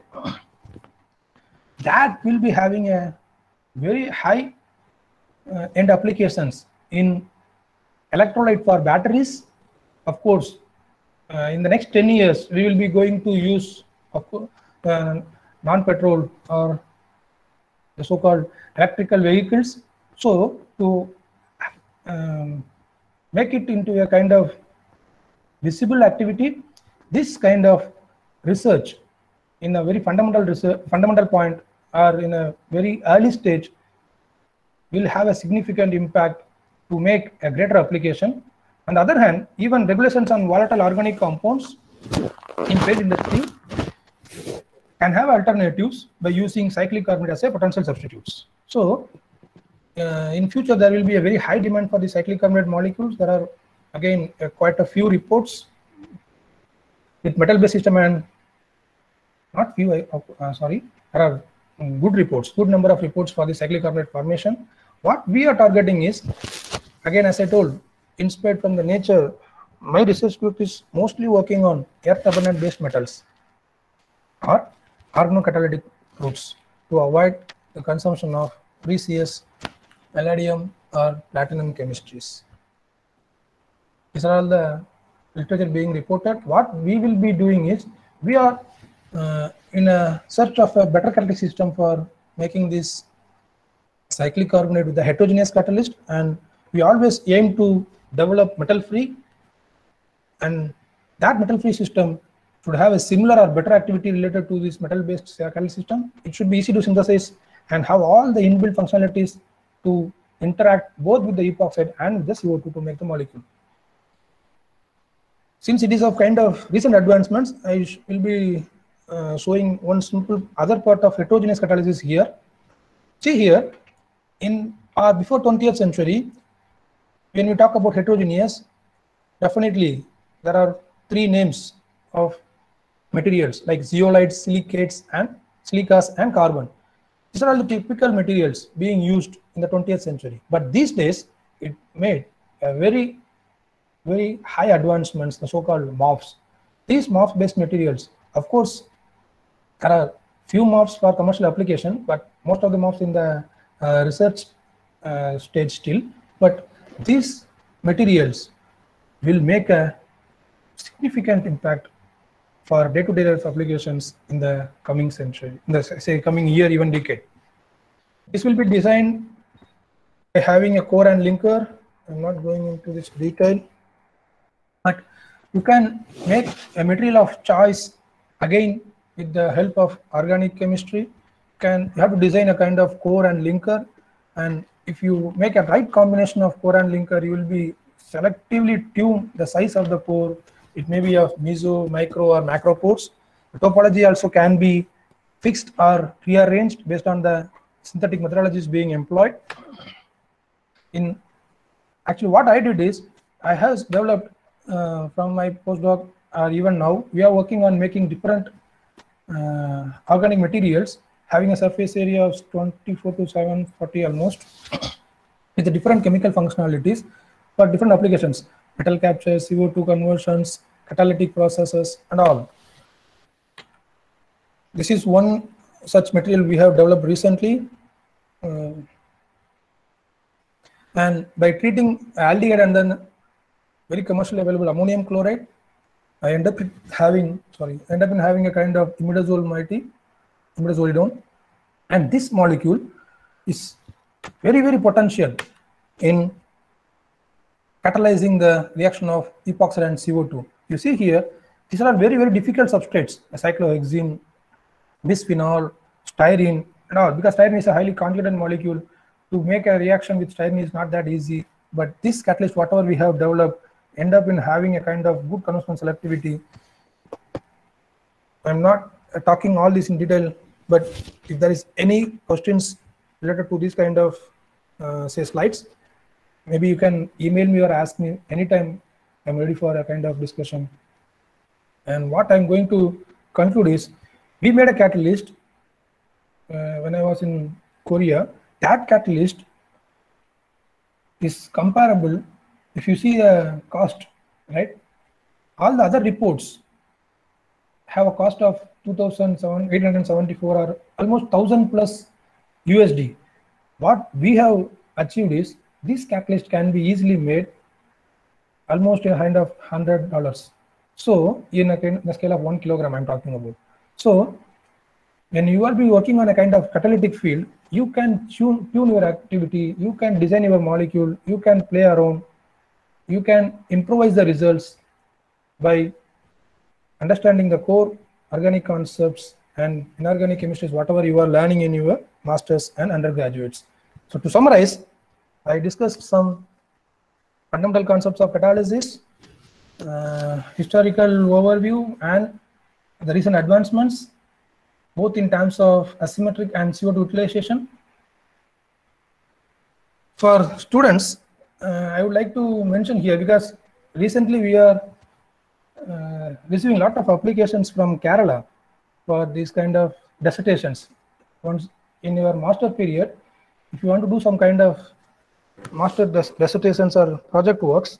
E: that will be having a very high uh, end applications in electrolyte for batteries. Of course, uh, in the next ten years, we will be going to use, of course, uh, non-petrol or the so-called electrical vehicles. So to um, make it into a kind of visible activity, this kind of research in a very fundamental research, fundamental point or in a very early stage will have a significant impact to make a greater application. On the other hand, even regulations on volatile organic compounds in paint industry can have alternatives by using cyclic carbonate as a potential substitutes. So uh, in future there will be a very high demand for the cyclic carbonate molecules. There are again uh, quite a few reports with metal based system, and not few uh, uh, sorry there are good reports, good number of reports for the cyclic carbonate formation. What we are targeting is, again as I told, inspired from the nature, my research group is mostly working on earth abundant based metals or organocatalytic routes to avoid the consumption of precious palladium or platinum chemistries. These are all the literature being reported. What we will be doing is, we are uh, in a search of a better catalytic system for making this cyclic carbonate with the heterogeneous catalyst, and we always aim to develop metal free, and that metal free system should have a similar or better activity related to this metal based catalyst system. It should be easy to synthesize and have all the inbuilt functionalities to interact both with the epoxide and with the C O two to make the molecule. Since it is of kind of recent advancements, I will be uh, showing one simple other part of heterogeneous catalysis here. See here, in uh, before twentieth century, when we talk about heterogeneous, definitely there are three names of materials like zeolites, silicates, and silicas and carbon. These are all the typical materials being used in the twentieth century. But these days, it made a very, very high advancements, the so-called M O Fs. These M O F-based materials, of course, there are few M O Fs for commercial application, but most of the M O Fs in the uh, research uh, stage still. But these materials will make a significant impact for day-to-day life applications in the coming century, in the say coming year, even decade. This will be designed by having a core and linker. I'm not going into this detail, but you can make a material of choice again with the help of organic chemistry. You can you have to design a kind of core and linker, and if you make a right combination of core and linker, you will be selectively tune the size of the pore. It may be of meso, micro, or macro pores. The topology also can be fixed or rearranged based on the synthetic methodologies being employed. In actually, what I did is, I have developed uh, from my postdoc, or even now, we are working on making different uh, organic materials having a surface area of twenty-four to seven forty almost, with the different chemical functionalities for different applications. Metal capture, C O two conversions, catalytic processes, and all. This is one such material we have developed recently. Uh, and by treating aldehyde and then very commercially available ammonium chloride, I end up having, sorry, end up in having a kind of imidazole moiety, imidazolidone. And this molecule is very, very potential in catalyzing the reaction of epoxide and C O two. You see here, these are very, very difficult substrates, cyclohexene, bisphenol, styrene, and all, because styrene is a highly conjugate molecule. To make a reaction with styrene is not that easy, but this catalyst, whatever we have developed, end up in having a kind of good conversion selectivity. I'm not uh, talking all this in detail, but if there is any questions related to this kind of uh, say slides, maybe you can email me or ask me anytime. I'm ready for a kind of discussion. And what I'm going to conclude is, we made a catalyst uh, when I was in Korea. That catalyst is comparable. If you see the cost, right? All the other reports have a cost of two thousand eight hundred seventy-four or almost one thousand plus U S D. What we have achieved is, this catalyst can be easily made almost a kind of one hundred dollars. So in a, in a scale of one kilogram I'm talking about. So when you are be working on a kind of catalytic field, you can tune, tune your activity, you can design your molecule, you can play around you can improvise the results by understanding the core organic concepts and inorganic chemistry is whatever you are learning in your masters and undergraduates. So to summarize, I discussed some fundamental concepts of catalysis, uh, historical overview, and the recent advancements, both in terms of asymmetric and C O two utilization. For students, uh, I would like to mention here, because recently we are uh, receiving a lot of applications from Kerala for these kind of dissertations. Once in your master period, if you want to do some kind of master dissertations or project works,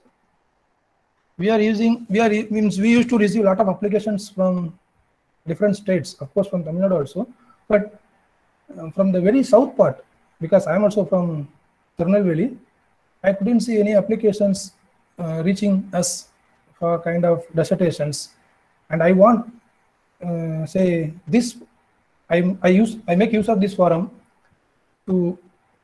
E: we are using, we are, means we used to receive a lot of applications from different states, of course from Tamil Nadu also, but uh, from the very south part, because I am also from Tirunelveli, I couldn't see any applications uh, reaching us for kind of dissertations. And I want, uh, say this, I, I use, I make use of this forum to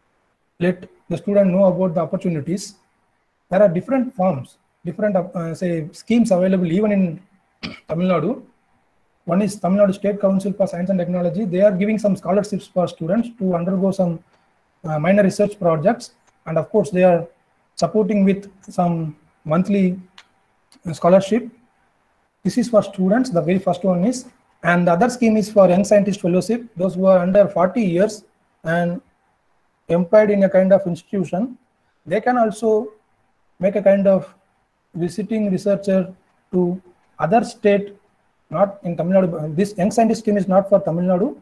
E: let the student know about the opportunities. There are different forms, different uh, say schemes available even in Tamil Nadu. One is Tamil Nadu State Council for Science and Technology. They are giving some scholarships for students to undergo some uh, minor research projects, and of course they are supporting with some monthly scholarship. This is for students, the very first one is, and the other scheme is for Young Scientist Fellowship, those who are under forty years and employed in a kind of institution. They can also make a kind of visiting researcher to other state, not in Tamil Nadu. This Young Scientist scheme is not for Tamil Nadu,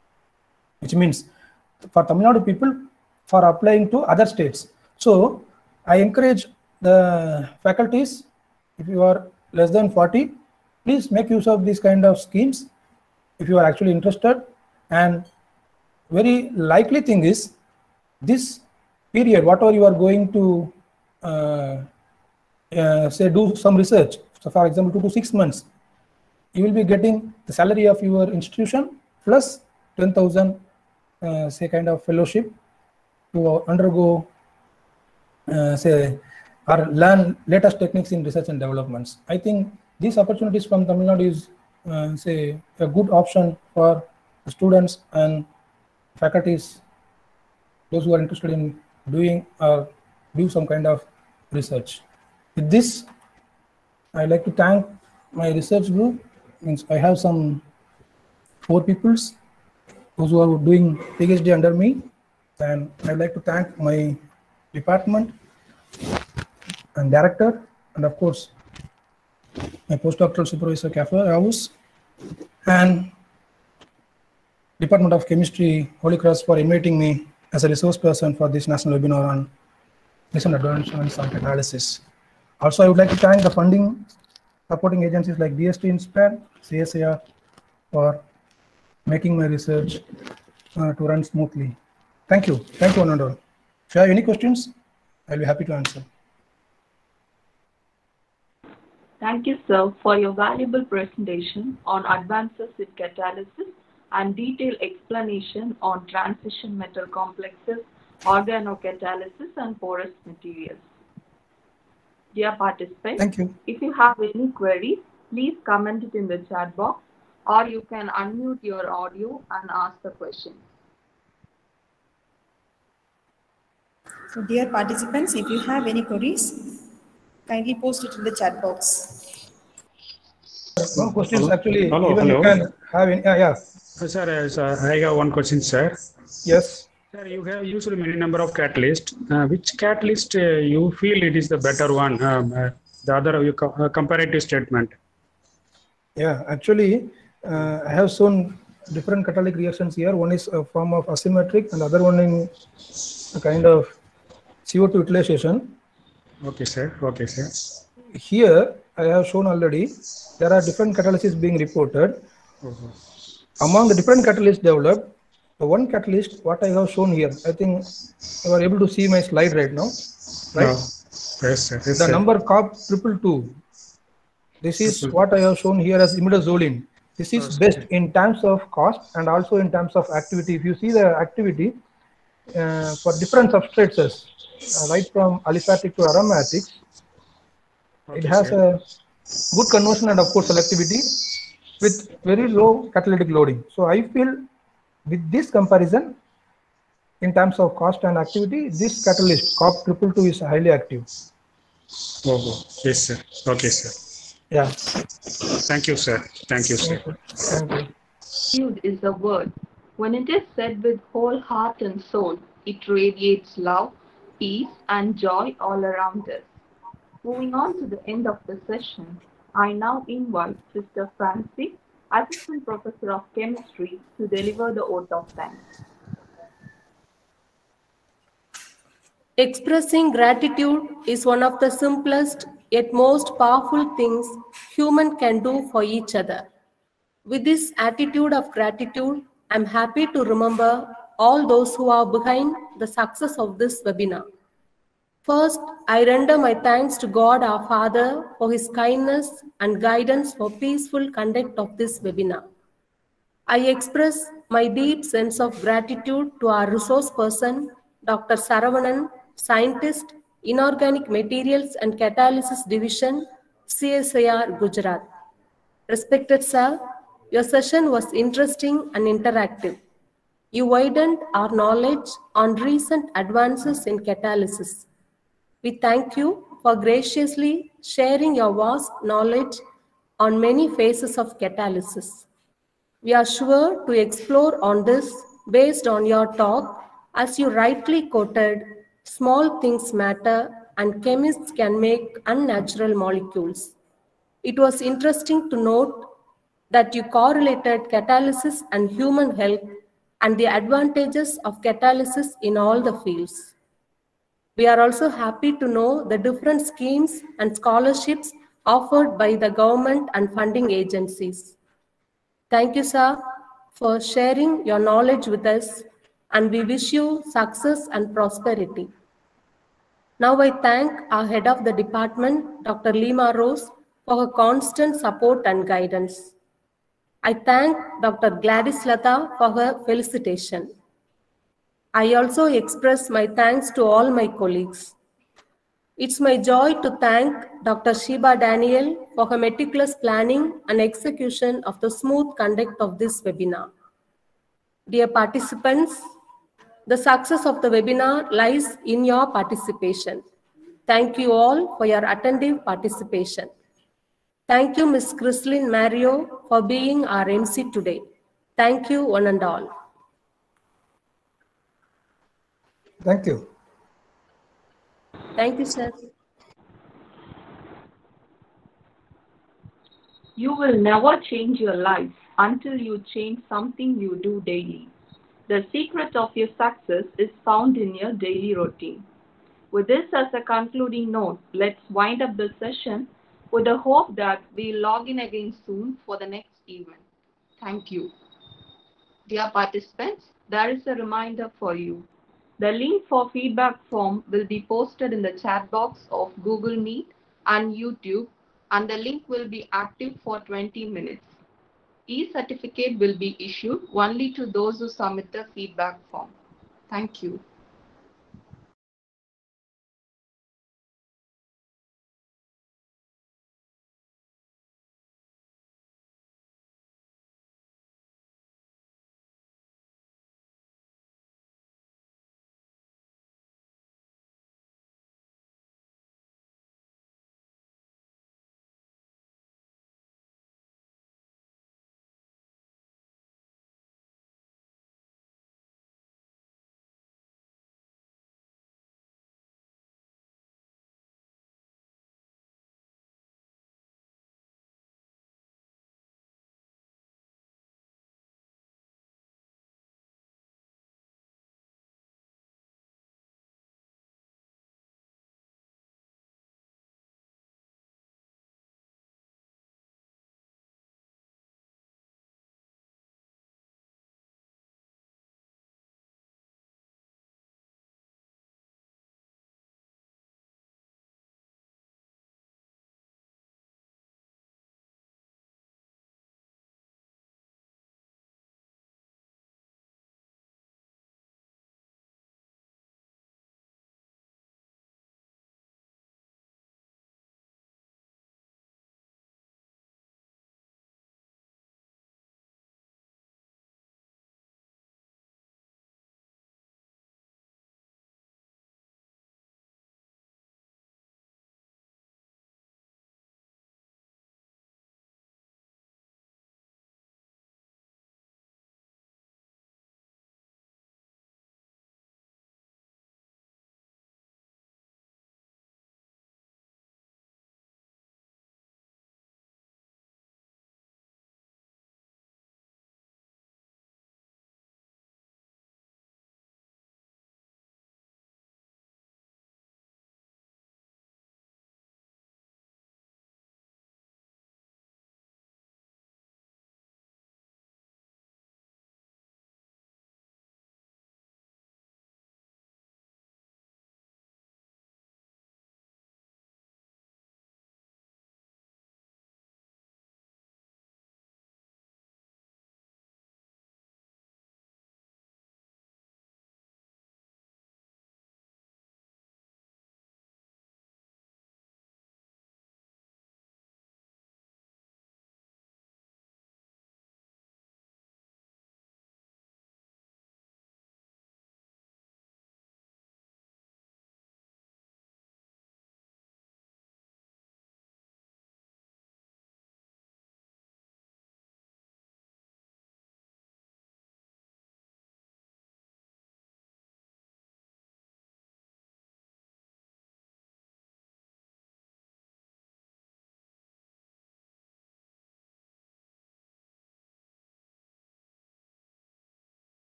E: which means for Tamil Nadu people for applying to other states. So I encourage the faculties, if you are less than forty, please make use of these kind of schemes if you are actually interested. And very likely thing is, this period, whatever you are going to uh, uh, say do some research, so for example two to six months, you will be getting the salary of your institution plus ten thousand uh, say kind of fellowship to undergo uh, say or learn latest techniques in research and developments. I think these opportunities from Tamil Nadu is uh, say a good option for the students and faculties, those who are interested in doing or do some kind of research. With this, I'd like to thank my research group. Means I have some four peoples, those who are doing PhD under me, and I'd like to thank my department and director, and of course my postdoctoral supervisor Kaffer House, and Department of Chemistry Holy Cross for inviting me as a resource person for this national webinar on recent advancements on catalysis. Also, I would like to thank the funding supporting agencies like D S T Inspire, C S A R for making my research uh, to run smoothly. Thank you. Thank you, Anand. If you have any questions, I'll be happy to answer.
A: Thank you, sir, for your valuable presentation on advances in catalysis and detailed explanation on transition metal complexes, organocatalysis, and porous materials. Dear participants,
E: Thank you.
A: If you have any queries, please comment it in the chat box, or you can unmute your audio and ask the question.
C: So dear participants, if you have any queries, kindly post it in the chat box.
E: No questions. Hello. Actually,
F: hello,
E: even
F: hello.
E: you can have any. Uh, yeah.
F: Uh, sir, uh, sir, I have one question, sir.
E: Yes.
F: Sir, you have used many number of catalysts. Uh, which catalyst uh, you feel it is the better one? Um, uh, the other you co uh, comparative statement.
E: Yeah, actually, uh, I have shown different catalytic reactions here. One is a form of asymmetric, and the other one in a kind of C O two utilization.
F: Okay, sir. Okay, sir.
E: Here, I have shown already, there are different catalysts being reported.
F: Uh-huh. Among
E: the different catalysts developed, the one catalyst, what I have shown here, I think you are able to see my slide right now, right?
F: Oh. Yes, sir. Yes,
E: the
F: sir.
E: number C O P two two two. This is Triple. What I have shown here as imidazoline. This is oh, best in terms of cost and also in terms of activity. If you see the activity uh, for different substrates, uh, right from aliphatic to aromatics,
F: Okay,
E: it has
F: sir.
E: a good conversion and of course selectivity with very low catalytic loading. So I feel with this comparison, in terms of cost and activity, this catalyst C O P two two two is highly active.
F: Oh, yes, sir. Okay, sir.
E: Yeah.
F: Thank you, sir. Thank you, sir.
E: Thank you. Thank you.
A: Gratitude is a word. When it is said with whole heart and soul, it radiates love, peace, and joy all around us. Moving on to the end of the session, I now invite Sister Francie, Assistant Professor of Chemistry, to deliver the oath of thanks.
G: Expressing gratitude is one of the simplest yet most powerful things human can do for each other. With this attitude of gratitude, I'm happy to remember all those who are behind the success of this webinar. First, I render my thanks to God our Father for His kindness and guidance for peaceful conduct of this webinar. I express my deep sense of gratitude to our resource person, Doctor Saravanan, Scientist, Inorganic Materials and Catalysis Division, C S I R, Gujarat. Respected sir, your session was interesting and interactive. You widened our knowledge on recent advances in catalysis. We thank you for graciously sharing your vast knowledge on many phases of catalysis. We are sure to explore on this based on your talk. As you rightly quoted, small things matter and chemists can make unnatural molecules. It was interesting to note that you correlated catalysis and human health and the advantages of catalysis in all the fields. We are also happy to know the different schemes and scholarships offered by the government and funding agencies. Thank you, sir, for sharing your knowledge with us, and we wish you success and prosperity. Now I thank our head of the department, Doctor Lima Rose, for her constant support and guidance. I thank Doctor Gladys Lata for her felicitation. I also express my thanks to all my colleagues. It's my joy to thank Doctor Sheba Daniel for her meticulous planning and execution of the smooth conduct of this webinar. Dear participants, the success of the webinar lies in your participation. Thank you all for your attentive participation. Thank you, Miz Chrislyn Mario, for being our M C today. Thank you, one and all.
E: Thank you.
G: Thank you, sir.
A: You will never change your life until you change something you do daily. The secret of your success is found in your daily routine. With this as a concluding note, let's wind up the session with the hope that we'll log in again soon for the next event. Thank you. Dear participants, there is a reminder for you. The link for feedback form will be posted in the chat box of Google Meet and YouTube, and the link will be active for twenty minutes. E-certificate will be issued only to those who submit the feedback form. Thank you.